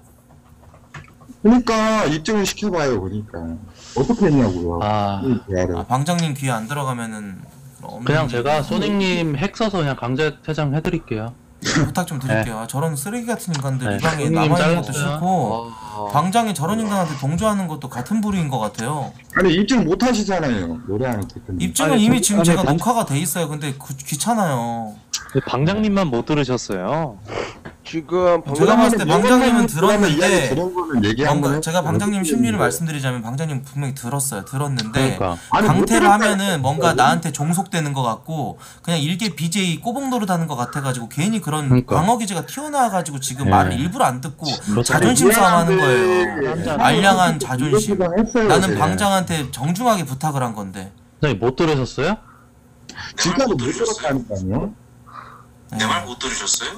그러니까 입증을 시켜봐요, 그러니까. 어떻게 했냐고요. 아, 이 대화를. 아, 방장님 귀에 안 들어가면은 없는 그냥 제가 얘기고. 소닉님 핵 써서 그냥 강제 퇴장 해드릴게요. 부탁 좀 드릴게요. 저런 쓰레기 같은 인간들 네, 이 방에 손님 남아있는 것도 잘랐어요. 싫고 방장이 저런 인간한테 동조하는 것도 같은 부류인 것 같아요. 아니 입증 못 하시잖아요. 노래하는 대표님. 입증은 이미 지금 제가 녹화가 돼 있어요. 근데 귀찮아요. 방장님만 못 들으셨어요. 지금 제가 봤을 때 방장님은 들었는데 들은 거는 얘기 한번 뭔가 제가 방장님 심리를 말씀드리자면 방장님 분명히 들었는데 강퇴를 하면은 뭔가 나한테 종속되는 것 같고 그냥 일개 BJ 꼬봉 노릇하는 것 같아가지고 괜히 그런 방어 기제가 튀어나와가지고 지금 말을 일부러 안 듣고 자존심 싸움하는 거예요. 알량한 자존심. 나는 방장한테 정중하게 부탁을 한 건데. 네, 못 들으셨어요? 진짜로 못 들었다니까요. 내 말 못 들으셨어요?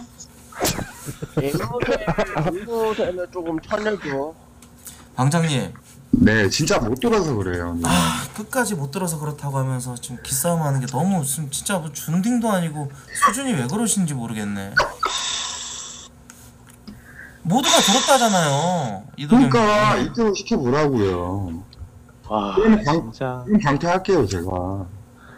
앵무새는 조금 쳐내줘. 방장님. 네, 진짜 못 들어서 그래요. 끝까지 못 들어서 그렇다고 하면서 지금 기싸움하는 게 너무 지금 진짜 뭐 중딩도 아니고 수준이 왜 그러신지 모르겠네. 모두가 들었다잖아요. 그러니까 입증을 시켜보라고요. 진짜. 그럼 강퇴할게요 제가.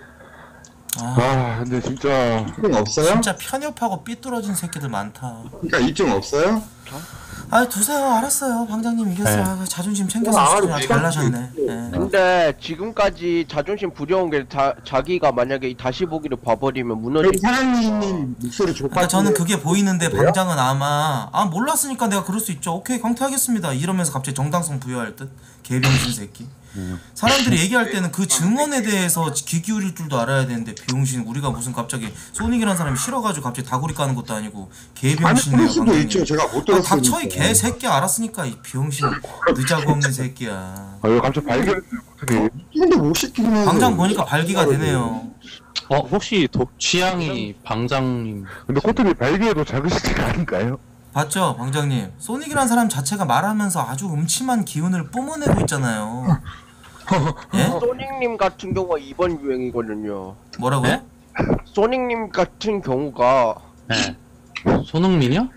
근데 진짜 입증 없어요? 진짜 편협하고 삐뚤어진 새끼들 많다. 그러니까 입증 없어요? 두세요. 알았어요. 방장님 이겼어요. 자존심 챙겨서 잘나셨네. 근데 지금까지 자존심 부려운 게 자기가 만약에 다시 보기를 봐버리면 무너질. 사장님 목소리 좋다. 그러니까 저는 그게 보이는데 방장은 아마 몰랐으니까 내가 그럴 수 있죠. 오케이 강퇴하겠습니다. 이러면서 갑자기 정당성 부여할 듯. 개병신 새끼. 사람들이 얘기할 때는 그 증언에 대해서 귀 기울일 줄도 알아야 되는데 비용신 우리가 무슨 갑자기 소닉이라는 사람이 싫어가지고 갑자기 다구리 까는 것도 아니고 개병신이에요. 아니 수도 있죠. 제가 못 들었으니까. 닥쳐 이 개새끼 알았으니까 이 비용신 늦자고 없는 새끼야. 왜 갑자기 발견했어요? 근데 못 시키면 방장 보니까 발기가 되네요. 혹시 취향이 방장님. 근데 코트님 발기에도 작으시지가 아닌가요? 봤죠 방장님. 소닉이란 사람 자체가 말하면서 아주 음침한 기운을 뿜어내고 있잖아요. 예? 소닉님 같은 경우가 이번 유행이거든요. 뭐라고요? 소닉님 같은 경우가 네. 손흥민이요?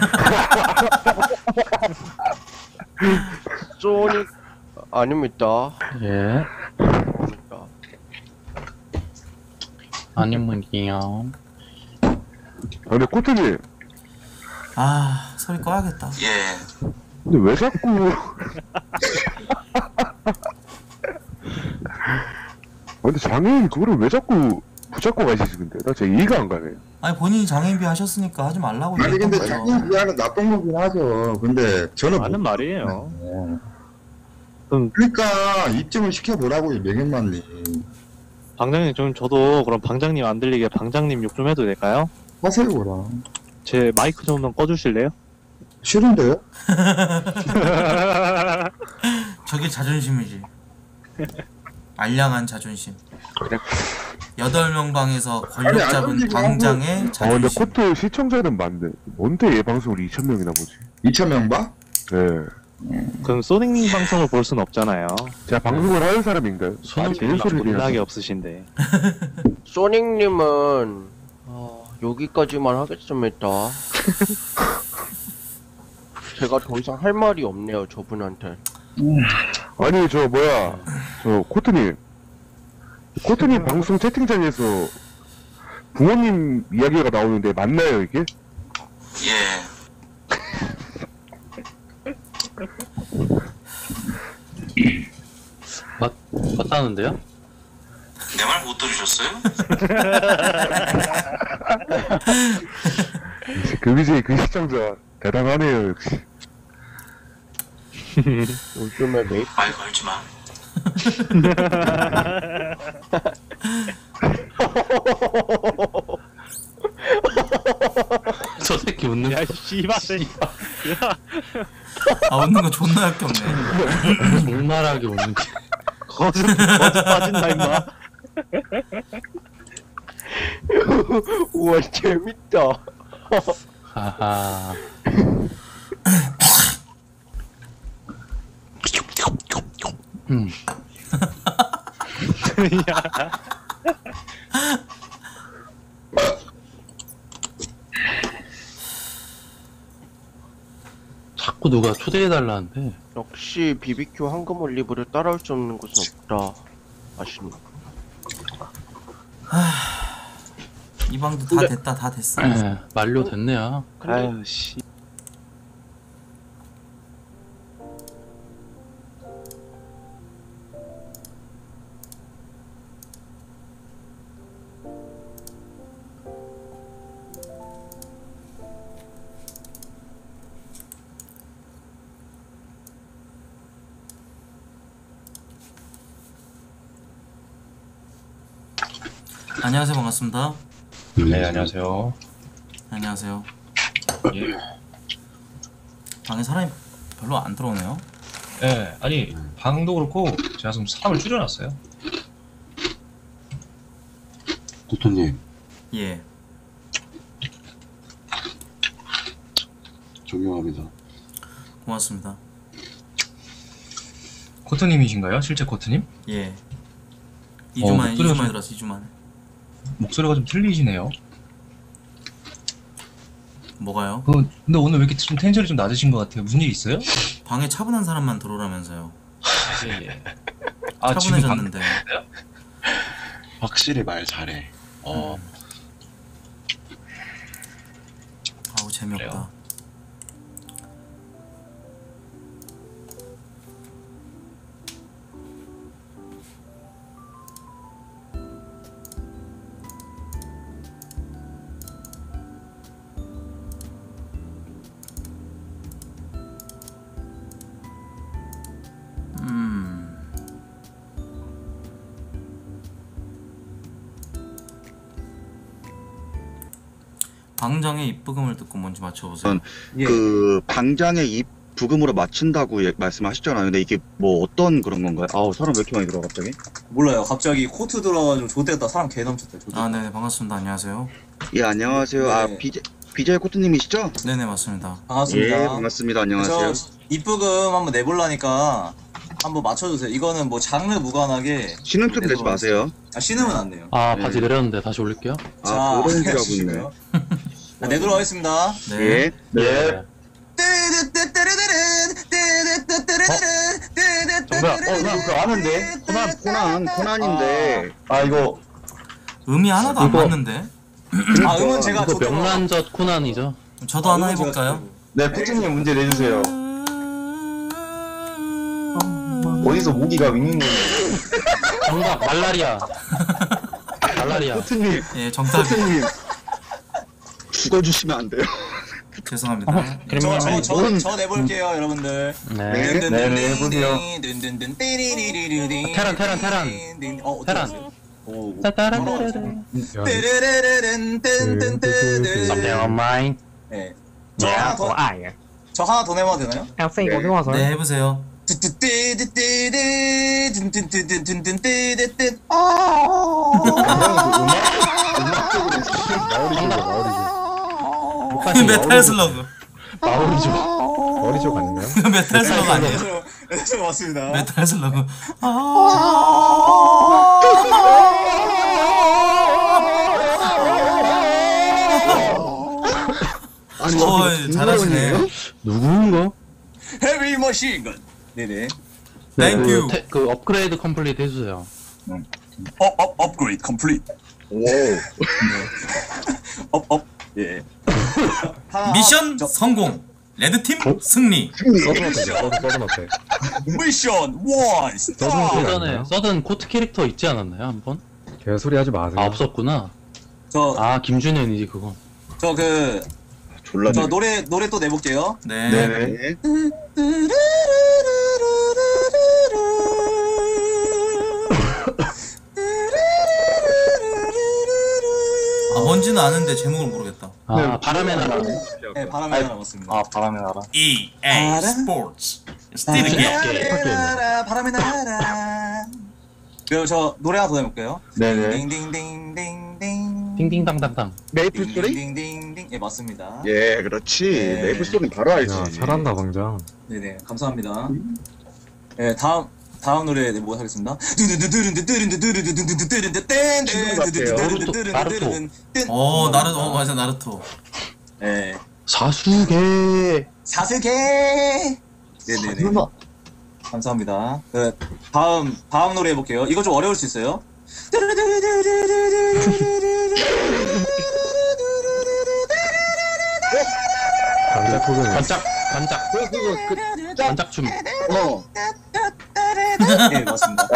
소닉 아닙니다. 예. 아니면요. 근데 코트님. 소리 꺼야겠다. 예. 근데 왜 자꾸 근데 장애인 그거를 왜 자꾸 붙잡고 가시지 근데? 나 진짜 이해가 안 가네요. 아니 본인이 장애인비 하셨으니까 하지 말라고 아니 얘기했던 근데 거죠. 장애인비하는 나쁜 거긴 하죠. 근데 저는 맞는 말이에요. 그러니까 입증을 시켜보라고요 명예만님. 방장님 좀 저도 그럼 방장님 안 들리게 방장님 욕 좀 해도 될까요? 하세요 그럼. 제 마이크 좀 꺼주실래요? 싫은데요? 저게 자존심이지. 알량한 자존심. 8명 방에서 권력 잡은 방장의 근데 자존심. 코트 시청자는 많네. 뭔데 얘 방송을 2,000명이나 보지? 2,000명 봐? 네. 그럼 소닉님 방송을 볼 순 없잖아요. 제가 방송을 하는 사람인가요? 소닉님 존나게 없으신데. 소닉님은 여기까지만 하겠습니다. 제가 더 이상 할 말이 없네요 저분한테. 아니 저 뭐야 저 코트님 방송 채팅창에서 부모님 이야기가 나오는데 맞나요 이게? 예. 맞다는데요? 내 말 못 들으셨어요? 그 BJ 그 시청자 대단하네요 역시. 요즘에 메이크 말 걸지 마. 저 새끼 웃는 거. 야 씨발. 웃는 거 존나 역겹네. 적나라하게 웃는 거. 거짓 빠진다 임마. 우와 재밌다. 하하. 자꾸 누가 초대해달라는데. 역시 BBQ 황금 올리브를 따라올 수 없는 곳은 없다. 아쉽네. 이 방도 다 됐다 다 됐어. 만료됐네요. 아유 씨. 안녕하세요. 반갑습니다. 네, 안녕하세요. 안녕하세요. 예. 방에 사람이 별로 안 들어오네요. 네, 아니 방도 그렇고 제가 좀 사람을 줄여놨어요. 도토님, 예. 존경합니다. 고맙습니다. 코트님이신가요? 실제 코트님? 예. 2주 만에 목소리가 2주 만에 좀- 들었어. 2주 만에. 목소리가 좀 틀리시네요. 뭐가요? 근데 오늘 왜 이렇게 좀 텐션이 좀 낮으신 것 같아요? 무슨 일 있어요? 방에 차분한 사람만 들어오라면서요. 예. 아, 지금 차분해졌는데. 확실히 말 잘해. 아우 재미없다. 방장의 입부금을 듣고 뭔지 맞춰보세요. 그 방장의 입 부금으로 맞춘다고 말씀하셨잖아요. 근데 이게 뭐 어떤 그런 건가요? 아우 사람 왜 이렇게 많이 들어와 갑자기? 몰라요. 갑자기 코트 들어가지고 조대다 사람 개 넘쳤대. 아, 네, 반갑습니다. 안녕하세요. 예 안녕하세요. 아 BJ 코트님이시죠? 네네 맞습니다. 반갑습니다. 예 반갑습니다. 안녕하세요. 저 입부금 한번 내볼라니까 한번 맞춰주세요. 이거는 뭐 장르 무관하게 신음소리 내지 마세요. 아 신음은 안 돼요. 아 바지 내렸는데 다시 올릴게요. 자, 그런 줄 알고 해주시고요. 자, 내도록 하겠습니다. 네. 네. 정답. 나 그거 아는데. 코난인데. 아 이거 음이 하나도 안 맞는데. 아 음은 제가 이거 명란젓 코난이죠. 저도 하나 해볼까요? 네, 코트님 문제 내주세요. 어디서 모기가 윙윙 정답 말라리아. 말라리아. 코트님. 예 정답이. 코트님. 죽어주시면 안 돼요. 죄송합니다. 저 내볼게요, 여러분들. 네. 네, 해보세요. 테란. 오. 따따라라라라. 떼르르르른 Something on mine. 네. 저 하나 더 내면 되나요? 네 해보세요. 메탈 슬러그. 머리쪽 아닌가요? 메탈 슬러그 아니에요? 네, 맞습니다. 메탈 슬러그. 아니 잘하시네. 누구인가? 헤비 머신건. 네네. Thank you. 그 업그레이드 컴플리트 해주세요. 업그레이드 컴플리트. 오. 예. 미션 성공. 레드팀 승리. 미션 원 스타. 예전에 서든 코트 캐릭터 있지 않았나요 한 번? 개소리 하지 마세요. 아 없었구나. 저 김준현이지 그거. 저 노래 또 내볼게요. 네. 네네. 뭔지는 아는데 제목을 모르겠다. 바람의 나라. 네, 바람의 나라 맞습니다. 아 바람의 나라. EA Sports. Still again. 바람의 나라. 그리고 저 노래 하나 더 내볼게요. 네네. 딩딩딩딩딩. 띵띵당당당. 메이플 스토리? 딩딩딩딩. 예 맞습니다. 예 그렇지. 네. 메이플 스토리는 바로 알지. 야, 잘한다 방장. 네네 감사합니다. 네 다음 노래 내보도록 하겠습니다. 나루토. 맞아 나루토. 네. 사수계. 네네네. 감사합니다. 그 다음 노래 해볼게요. 이거 좀 어려울 수 있어요. 반짝춤. 네 맞습니다.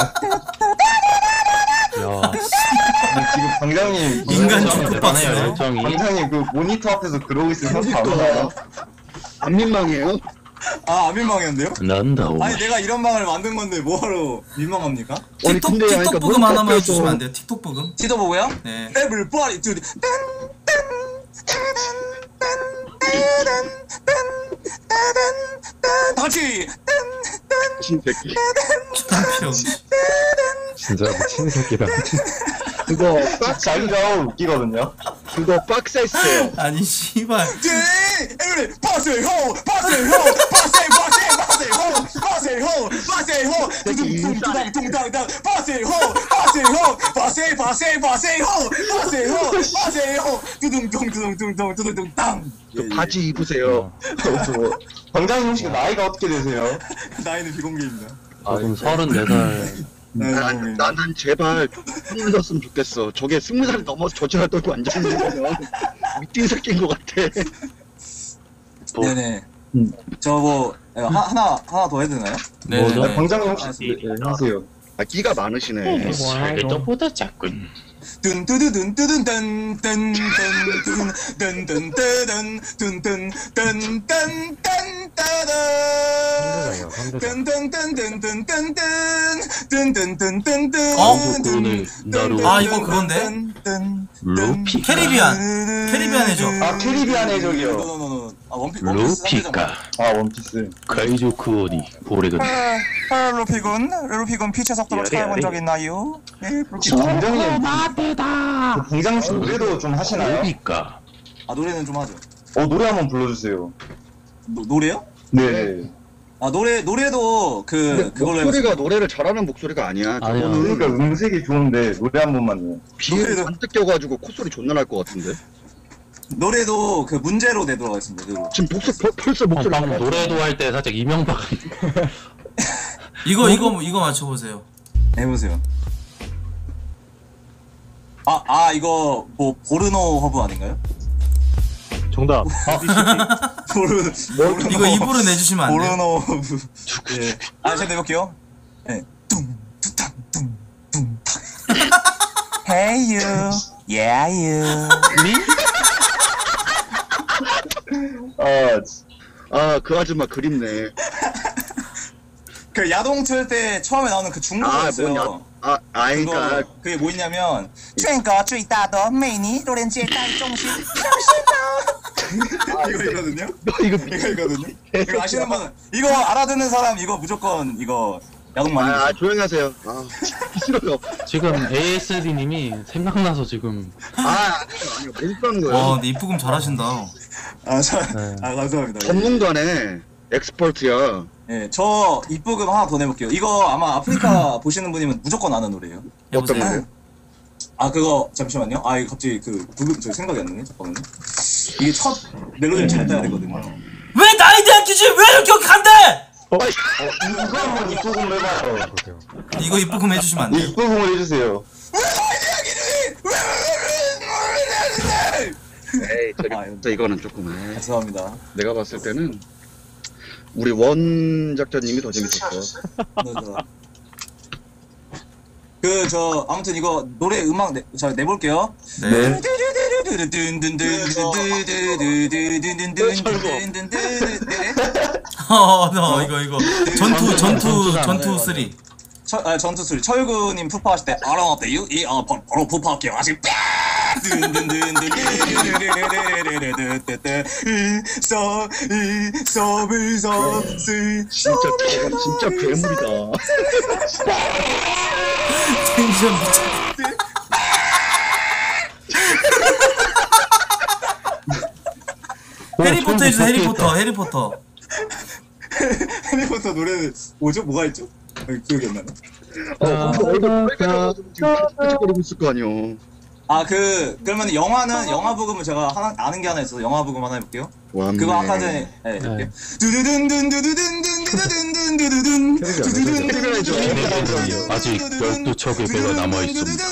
야. 지금 방장님 인간 축구박스네. 방장님 그 모니터 앞에서 그러고 있으면 사실 안 와요. 안 민망해요? 아, 안 민망했는데요? 난다 아니, 내가 이런 방을 만든 건데 뭐하러 민망합니까? 틱톡 부금 하나만 해주시면 안 돼요? 틱톡 부금? 티도 보고요? 네. Everybody to the 다같이 신새끼. 챔피언. 진짜 미친 새끼다. 그거 자기가 웃기거든요. 그거 박스했어요. 아니 씨발. everybody pass 호 pass 호 pass 호 pass 호 pass 호 둥둥둥둥 둥당당 pass 호 pass 호 pass 호 pass 호 두둥둥둥둥둥 두둥둥 땅. 바지 입으세요. 방장님 혹시 나이가 어떻게 되세요? 나이는 비공개입니다. 아, 그럼 34살. 나는 제발 스물 넣었으면 좋겠어. 저게 20살 넘어서 저지랄 떨고 완전 미친 새끼인 것 같아. 네네. 저 뭐 하나 더 해도 되나요? 네. 방장님 혹시 하세요? 아 끼가 많으시네. 살도보다 작군. 아 이거 그건데? 루피. 캐리비안 해적. 아 캐리비안 해적이요. 루피카. 아 원피스. 가이조 크오니 오래건. 루피군 피체 속도로 찾아본 적 있나요? 네, 방장님 방장님 노래도 좀 하시나요? 루피카. 아 노래는 좀 하죠. 노래 한번 불러주세요. 노래요? 네. 아 노래도 그걸로 목소리가 노래를 잘하는 목소리가 아니야. 아니야. 저거는 그러니까 음색이 좋은데 노래 한 번만요. 귀에 잔뜩 껴가지고 콧소리 존나 날 것 같은데. 노래도 그 문제로 내도록 하겠습니다. 지금 벌써 목소리 방금 노래도 할 때 살짝 이명박. 이거 맞춰보세요. 해보세요. 이거 뭐 보르노 허브 아닌가요? 정답. 보르노 이거 입으로 내주시면 안 돼요? 보르노 허브. 예. 제가 내볼게요. 예. 뚱 Hey you, yeah you. 그 아줌마 그립네. 그 야동 틀 때 처음에 나오는 그 중국어 있어요. 그러니까 그게 뭐 있냐면 这个最大的美丽洛连接带中心 이거거든요. 이거거든요. 이거 아시는 분 이거 알아듣는 사람 이거 무조건 이거 야동 많이 아 조용히 하세요. 싫어요. 지금 ASD님이 생각나서 지금. 아니요 못 거예요. 근데 입부금 잘하신다. 감사합니다. 전문가네. 엑스퍼트야. 예, 저 입부금 하나 더 내볼게요. 이거 아마 아프리카 보시는 분이면 무조건 아는 노래예요. 어떤 노래? 그거 잠시만요. 이거 갑자기 부금 저 생각이 안 나네. 잠깐만요. 이게 첫 멜로디를 잘 따야 되거든요. 왜 나에 대한 기준이 왜 이렇게 간대? 이거 한번 입부금 해봐요. 이거 입부금 해주시면 안 돼요? 입부금을 해주세요. 진짜 이거는 조금. 죄송합니다. 내가 봤을 때는 우리 원 작자님이 더 재밌었어. 아무튼 이거 노래 음악 내볼게요. 네. 이거 전투 3. 전투 3 철구님 푸파하실 때 알아봤대요. 바로 푸파할게요. 아직 진짜 괴물이다. 텐션 미쳤다. 해리포터 해주세요. 해리포터. 해리포터 노래는 뭐가 있죠? 기억이 안 나네. 얼굴 빨개져가지고 지금 깜짝거리고 있을 거 아니요. 그러면 영화 부금을 제가 아는 게 하나 있어서 영화 부금 하나 해볼게요. 그거 아까 전에 해볼게요. 아직 12척의 배가 남아있습니다.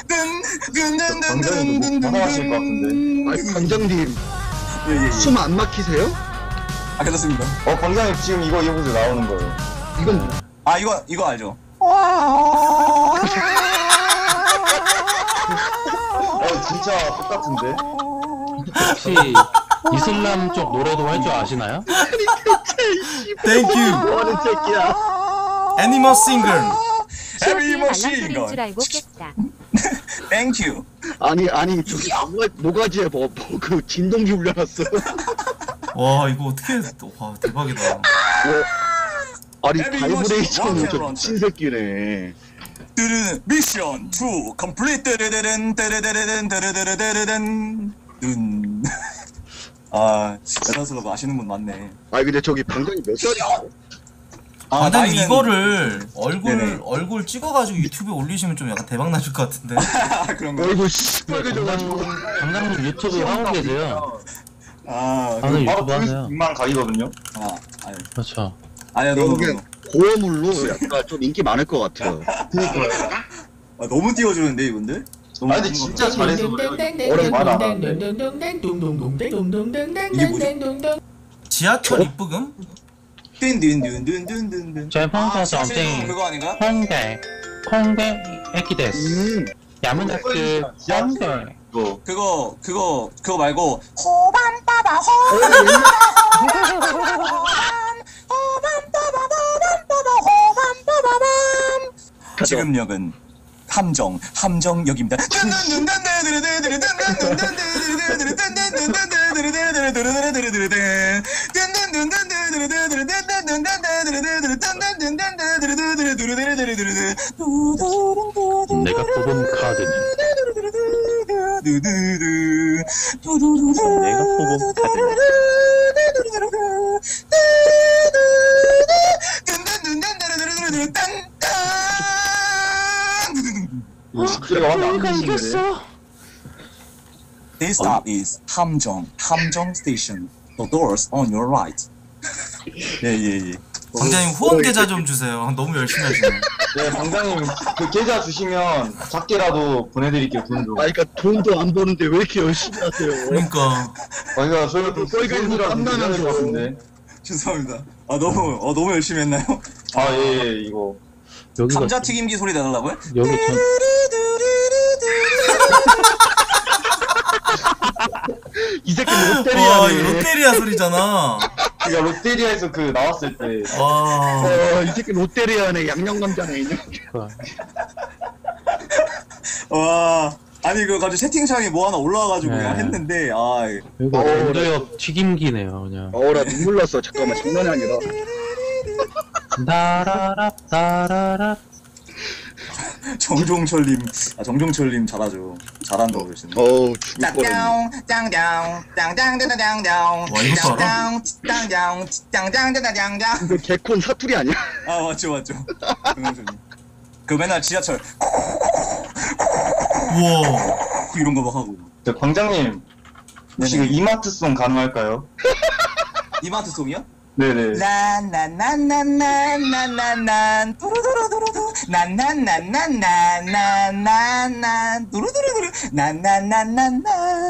방장님도 뭐 하실 것 같은데. 아니 방장님 숨 안 막히세요? 아 괜찮습니다. 방장님 지금 이거 이어보세요 나오는 거예요. 이건 이거 알죠? 진짜 똑같은데. 혹시 이슬람 쪽 노래도 할 줄 아시나요? Thank you. 뭐하는 새끼야? 애니멀 싱글. 알람소리인 줄 알고 깼다. 땡큐. 아니 저기 모가지에 그 진동기 울려놨어. 와 이거 어떻게 와 대박이다. 아니 바이브레이션은 저 미친 새끼네. 뜨르르 미션 2 컴플리트 뜨르르른 뜨르르른 뜨르르르른 눈. 아 여자스러워 아시는 분 많네. 아니 근데 저기 방장님 몇 살이야? 방장님 나이는- 이거를 네네. 얼굴 찍어가지고 유튜브에 올리시면 좀 약간 대박 나실 것 같은데. 그런 거. 얼굴 시뻘개져가지고. 방장님 유튜브 하고 계세요. 그 유튜브 하세요. 6만 가이거든요. 아니. 그렇죠. 아니야 여기 고어물로 약간 좀 인기 많을 것 같아요. 너무 띄워주는데 이분들. 너무 근데 진짜 잘해서 그래요. 어려운 말 안 하는데. 이게 뭐죠? 지하철 입부금? 뚠뚠뚠뚠뚠뚠. 제 펑서 점쟁이 그거 아닌가? 홍대 에키데스 야무나스 홍대 그거 말고 지금역은 함정역입니다. 내가 뽑은 카드는 내가 뽑은 카드. 우리가 이겼어. This stop is 함정 station. The doors on your right. 예. 방장님 후원 계좌 좀 주세요. 너무 열심히 하시네. 네, 방장님 그 계좌 주시면 작게라도 보내드릴게요 돈 좀. 그러니까 돈도 안 버는데 왜 이렇게 열심히 하세요? 그러니까. 저희가 저희가 땀나는 거 같은데. 죄송합니다. 너무 열심히 했나요? 예, 이거. 여기가 감자튀김기 소리 내달라고요? 여기 전 이 새끼 와 롯데리아네. 이거 롯데리아 소리잖아. 그러니까 롯데리아에서 그 나왔을 때. 이 새끼 롯데리아네. 양념감자네. 와, 아니 그 갑자기 채팅창에 뭐 하나 올라와가지고 네. 그냥 했는데 이거 원더엽 튀김기네요 그냥. 나 눈물 났어. 잠깐만 장난이 아니라. 다라랍 정종철님 잘하죠. 잘한다고 그러시네. 죽을 뻔했네. 이거 개콘 사투리 아니야? 맞죠. 그 맨날 지하철 우와. 이런 거 막 하고. 광장님 혹시 그 이마트송 가능할까요? 이마트송이요? 네네. 난난난난난난난 두루두루두루두 난난난난난난난 두루두루두루 난난난난난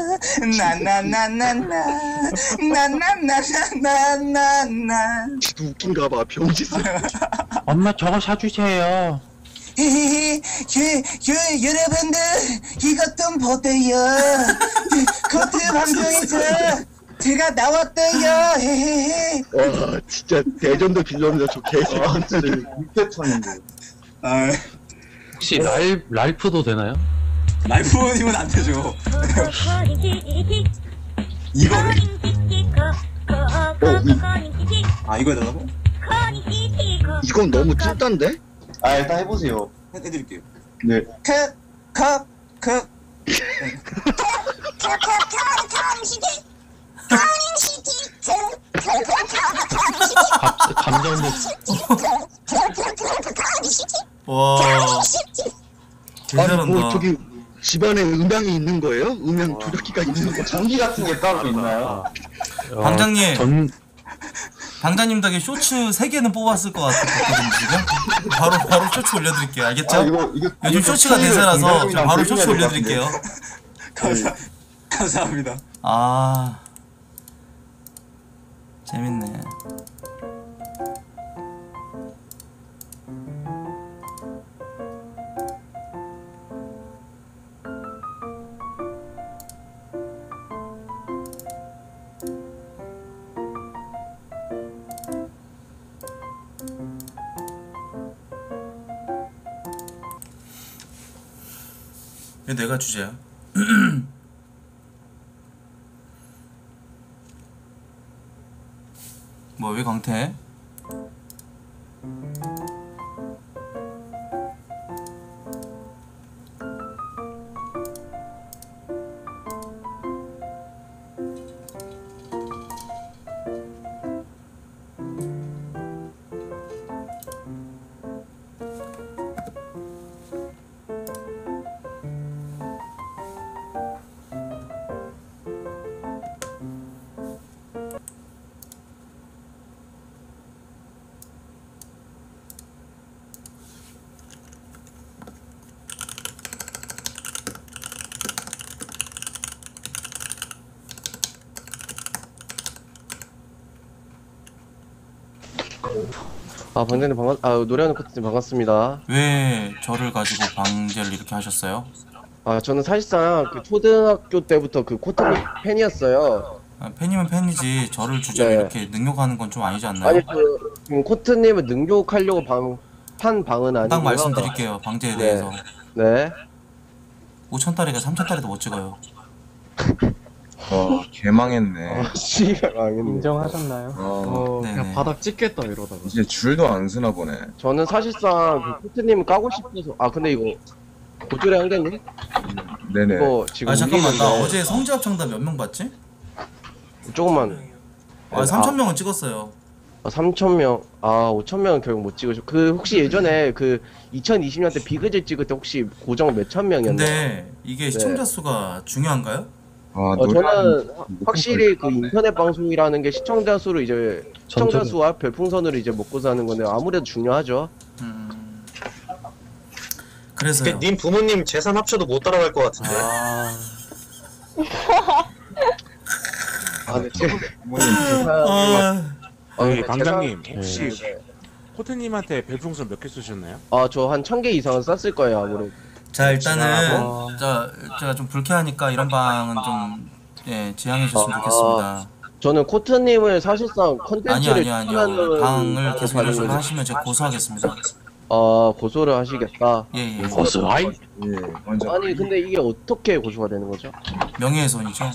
난난난난난 웃긴가 봐. 병짓. 엄마 저거 사주세요. 여러분들 이것 좀 보세요. 코트 방송에서 제가 나왔어요. 와 진짜 대전도 빌려옵니다. 저 개새끼. 육대천인데. 혹시 랄프도 되나요? 라이프님은 안 되죠. 이거를 이거 해달라고? 이건 너무 찐딴데? 일단 해보세요. 해드릴게요. 네. 감정도 와. 아니 뭐 저기 집안에 음향이 있는 거예요? 음향 조작기가 있는 거? 장기 같은 게 따로 있나요? 방장님. 방장님 덕에 쇼츠 3개는 뽑았을 것 같거든요 지금. 바로 쇼츠 올려드릴게요. 알겠죠? 아, 이거 요즘 쇼츠가 대세라서 방장님이랑 바로 대결해야 쇼츠 될것 올려드릴게요. 감사합니다. 아 재밌네. 왜 내가 주제야? 뭐 왜 강태? 아 방장님 노래하는 코트님 반갑습니다. 왜 저를 가지고 방제를 이렇게 하셨어요? 아 저는 사실상 그 초등학교 때부터 그 코트님 팬이었어요. 아, 팬이면 팬이지 저를 주제로 네. 이렇게 능욕하는 건 좀 아니지 않나요? 아니 코트님은 능욕하려고 판 방은 아니고요. 딱 말씀드릴게요. 방제에 네. 대해서. 네. 5천달이가 3천달이 더 못 찍어요. 개망했네. 씨발 망했네. 인정하셨나요? 네네. 그냥 바닥 찍겠다 이러다가. 이제 줄도 안 쓰나 보네. 저는 사실상 그 코트님을 까고 싶어서 근데 이거 고졸에 한겠니? 네네. 이거 지금 아 잠깐만 나 울리는데 어제 성지합 창단 몇 명 봤지? 조금만. 아 3,000명은 찍었어요. 3,000명. 5,000명은 결국 못 찍으셨. 그 혹시 예전에 그 2020년 때 비그즈 찍을 때 혹시 고정 몇천 명이었나요? 근데 이게 시청자 수가 중요한가요? 저는 확실히 그 인터넷 방송이라는 게 시청자 수로 이제 시청자 수와 별풍선으로 이제 먹고 사는 건데 아무래도 중요하죠. 그래서요. 님 부모님 재산 합쳐도 못 따라갈 것 같은데. 네, 지금 네, 방장님 재산- 혹시 네. 코트님한테 별풍선 몇 개 쏘셨나요? 저 한 1,000개 이상은 쐈을 거예요 아무래도. 자 일단은 제가 좀 불쾌하니까 이런 방은 좀 지양해 주셨으면 좋겠습니다. 저는 코트님을 사실상 컨텐츠를 아니요. 방을 계속 이런 식으로 하시면 제가 고소하겠습니다. 고소를 하시겠다. 예. 고소하이? 아니 근데 이게 어떻게 고소가 되는 거죠? 명예훼손이죠.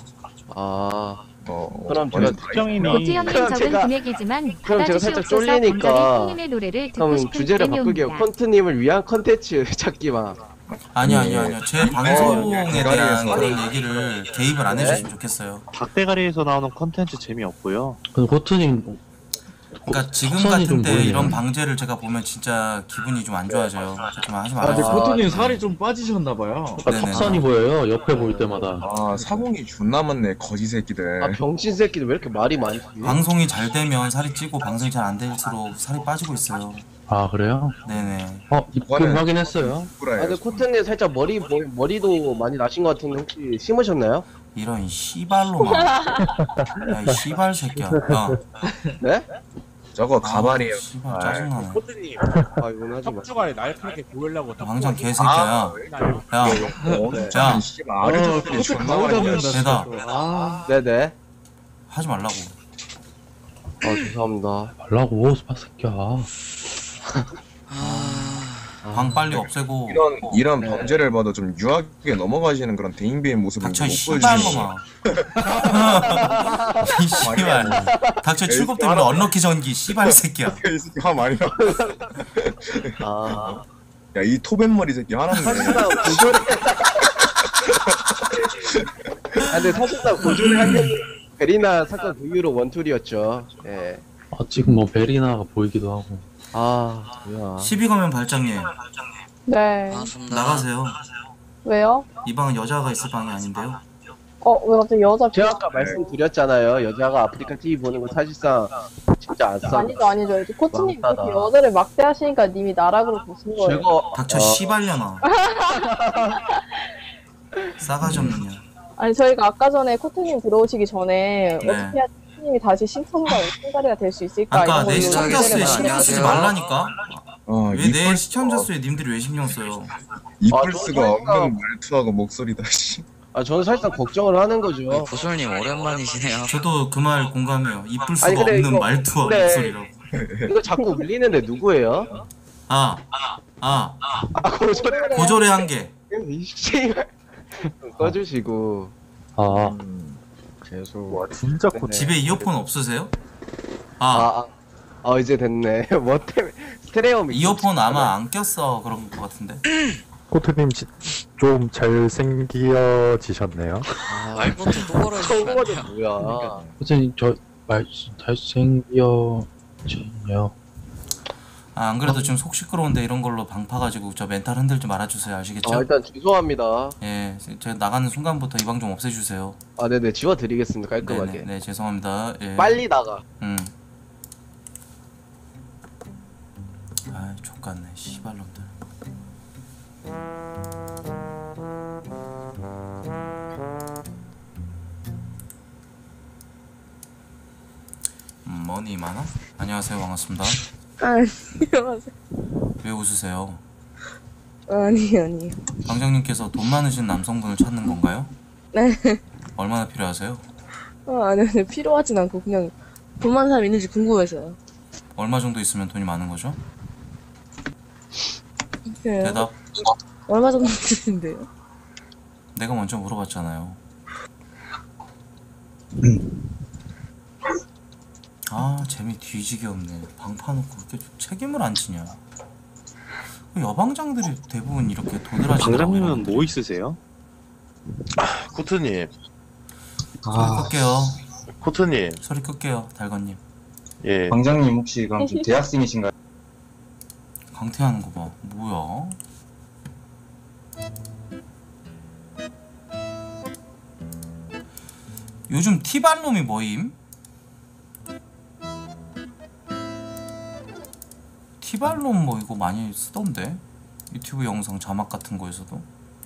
그럼 제가 고트형님 적은 금액이지만 그럼 제가 살짝 쫄리니까 형님의 노래를 듣고 그럼 싶은 주제를 바꾸게요. 애묘입니다. 컨트님을 위한 컨텐츠 찾기만. 아니요. 제 방송에 대한 대가리에서. 그런 얘기를 개입을 안 해주시면 좋겠어요. 닭대가리에서 나오는 컨텐츠 재미없고요. 코트님 그러니까 지금 섭선이 좀 같은 때 보이네요. 이런 방제를 제가 보면 진짜 기분이 좀 안 좋아져요. 좀 하지 근데 말아요. 코트님 살이 좀 빠지셨나봐요. 턱선이 보여요. 옆에 볼 때마다. 사공이 존나 많네 거지 새끼들. 병신 새끼들 왜 이렇게 말이 많지? 방송이 잘 되면 살이 찌고 방송이 잘 안 될수록 살이 빠지고 있어요. 아 그래요? 네네. 입금 확인했어요. 근데 코트님 살짝 머리도 많이 나신 것 같은데 혹시 심으셨나요? 이런 씨발로만. 야이 씨발 새끼야. 네? 저거 가발이에요. 씨발 짜증나네. 코트님 이건 하지 마. 턱주가에 날카롭게 보이려고 왕장 개새끼야. 야. 아르저들이 존나 많이 대다. 네네. 하지 말라고. 죄송합니다. 말라고 스파 새끼야. 방 빨리 없애고. 이런 범죄를 봐도 좀 유하게 넘어가시는 그런 대인배의 모습을 닥쳐 못 씨발로만. 이 씨발. 닥쳐 출국 때문에 언럭키 전기 씨발 새끼야. 이 새끼 화 많이 나. 야이 토벤머리 새끼 화났네. 근데 사실상 고졸을 하는 베리나 사건 그 이후로 원툴이었죠. 예. 지금 뭐 베리나가 보이기도 하고. 뭐야. 12가면 발장님. 네. 나가세요. 왜요? 이 방은 여자가 있을 방이 아닌데요. 왜 갑자기 여자 제가 아까 말씀드렸잖아요. 여자가 아프리카 TV 보는 거 사실상 진짜 안 싸. 아니죠. 이제 코치님 왕따다. 그렇게 여자를 막대하시니까 님이 나락으로 보신 거예요. 닥쳐 씨발려나. 싸가지 없는 년. 아니 저희가 아까 전에 코트님 들어오시기 전에 네. 어떻게 해야 코트님이 다시 신청자 신자리가 될 수 있을까? 아까 이런 내 걸로 시청자 수에 기대를 신경 쓰지 많이 말라니까. 왜 내 이쁠 시청자 수에 님들이 왜 신경 써요? 이쁠 아, 수가 없는 말투하고 목소리다 씨. 저는 사실상 걱정을 하는 거죠. 구슬님 오랜만이시네요. 저도 그 말 공감해요. 이쁠 수가 아니, 근데 없는 이거- 말투와 근데 목소리라고. 이거 자꾸 울리는데 누구예요? 고졸의 한계. 꺼주시고. 계속. 와, 진짜 집에 이어폰 없으세요? 이제 됐네. 뭐 때문에 스테레오 이어폰 아마 안 꼈어 그런 것 같은데. 코트님 좀 잘생겨지셨네요. 말부터 똑바로 해주시면 뭐야? 선생님 저말 잘생겨졌네요. 안 그래도 지금 속 시끄러운데 이런 걸로 방파가지고 저 멘탈 흔들지 말아주세요. 아시겠죠? 일단 죄송합니다. 예, 제가 나가는 순간부터 이 방 좀 없애주세요. 네네 지워드리겠습니다 깔끔하게. 네, 죄송합니다. 예. 빨리 나가. 아, 족같네, 씨발놈들. 머니 많아? 안녕하세요, 반갑습니다. 안녕하세요. 왜 웃으세요? 아니요. 방장님께서 돈 많으신 남성분을 찾는 건가요? 네. 얼마나 필요하세요? 아니요. 필요하진 않고 그냥 돈 많은 사람 있는지 궁금해서요. 얼마 정도 있으면 돈이 많은 거죠? 네. 대답. 얼마 정도 드는데요? 내가 먼저 물어봤잖아요. 아, 재미 뒤지게 없네. 방 파놓고 그렇게 책임을 안 지냐. 여방장들이 대부분 이렇게 도드라지더라고요. 방장님은 뭐 있으세요? 코트님. 소리 끌게요. 코트님. 소리 끌게요, 달건님. 예. 방장님 혹시 그럼 지금 대학생이신가요? 강퇴하는 거 봐. 뭐야? 요즘 티발놈이 뭐임? 티발놈 뭐 이거 많이 쓰던데? 유튜브 영상 자막 같은 거에서도.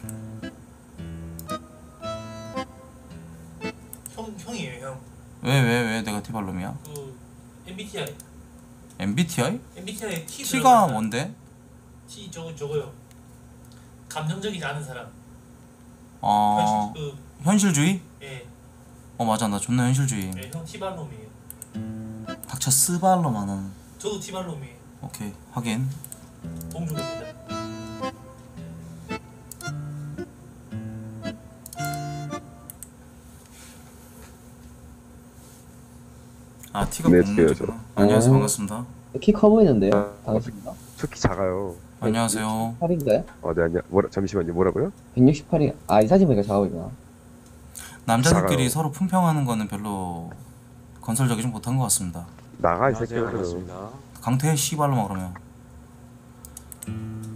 형이에요 형. 왜 내가 티발놈이야? 그 MBTI. MBTI? MBTI T T가 뭔데? T 저거요. 감정적이지 않은 사람. 현실주의? 예. 맞아, 나 존나 현실주의. 예, 형 T발놈이에요. 닥쳐 스발놈 하는. 저도 T발놈이에요. 오케이, 확인. 동족입니다. T가 네, 공무원이구나. 안녕하세요, 반갑습니다. 키 커 보이는데요? 반갑습니다. 저키 작아요. 안녕하세요. 168인가요? 네, 아니야. 잠시만요. 뭐라고요? 168이 이 사진 보니까 작아 보이구나. 남자들끼리 작아요. 서로 품평하는 거는 별로 건설적이지 못한 것 같습니다. 나가 이 새끼들. 강퇴 씨발로만 그러면.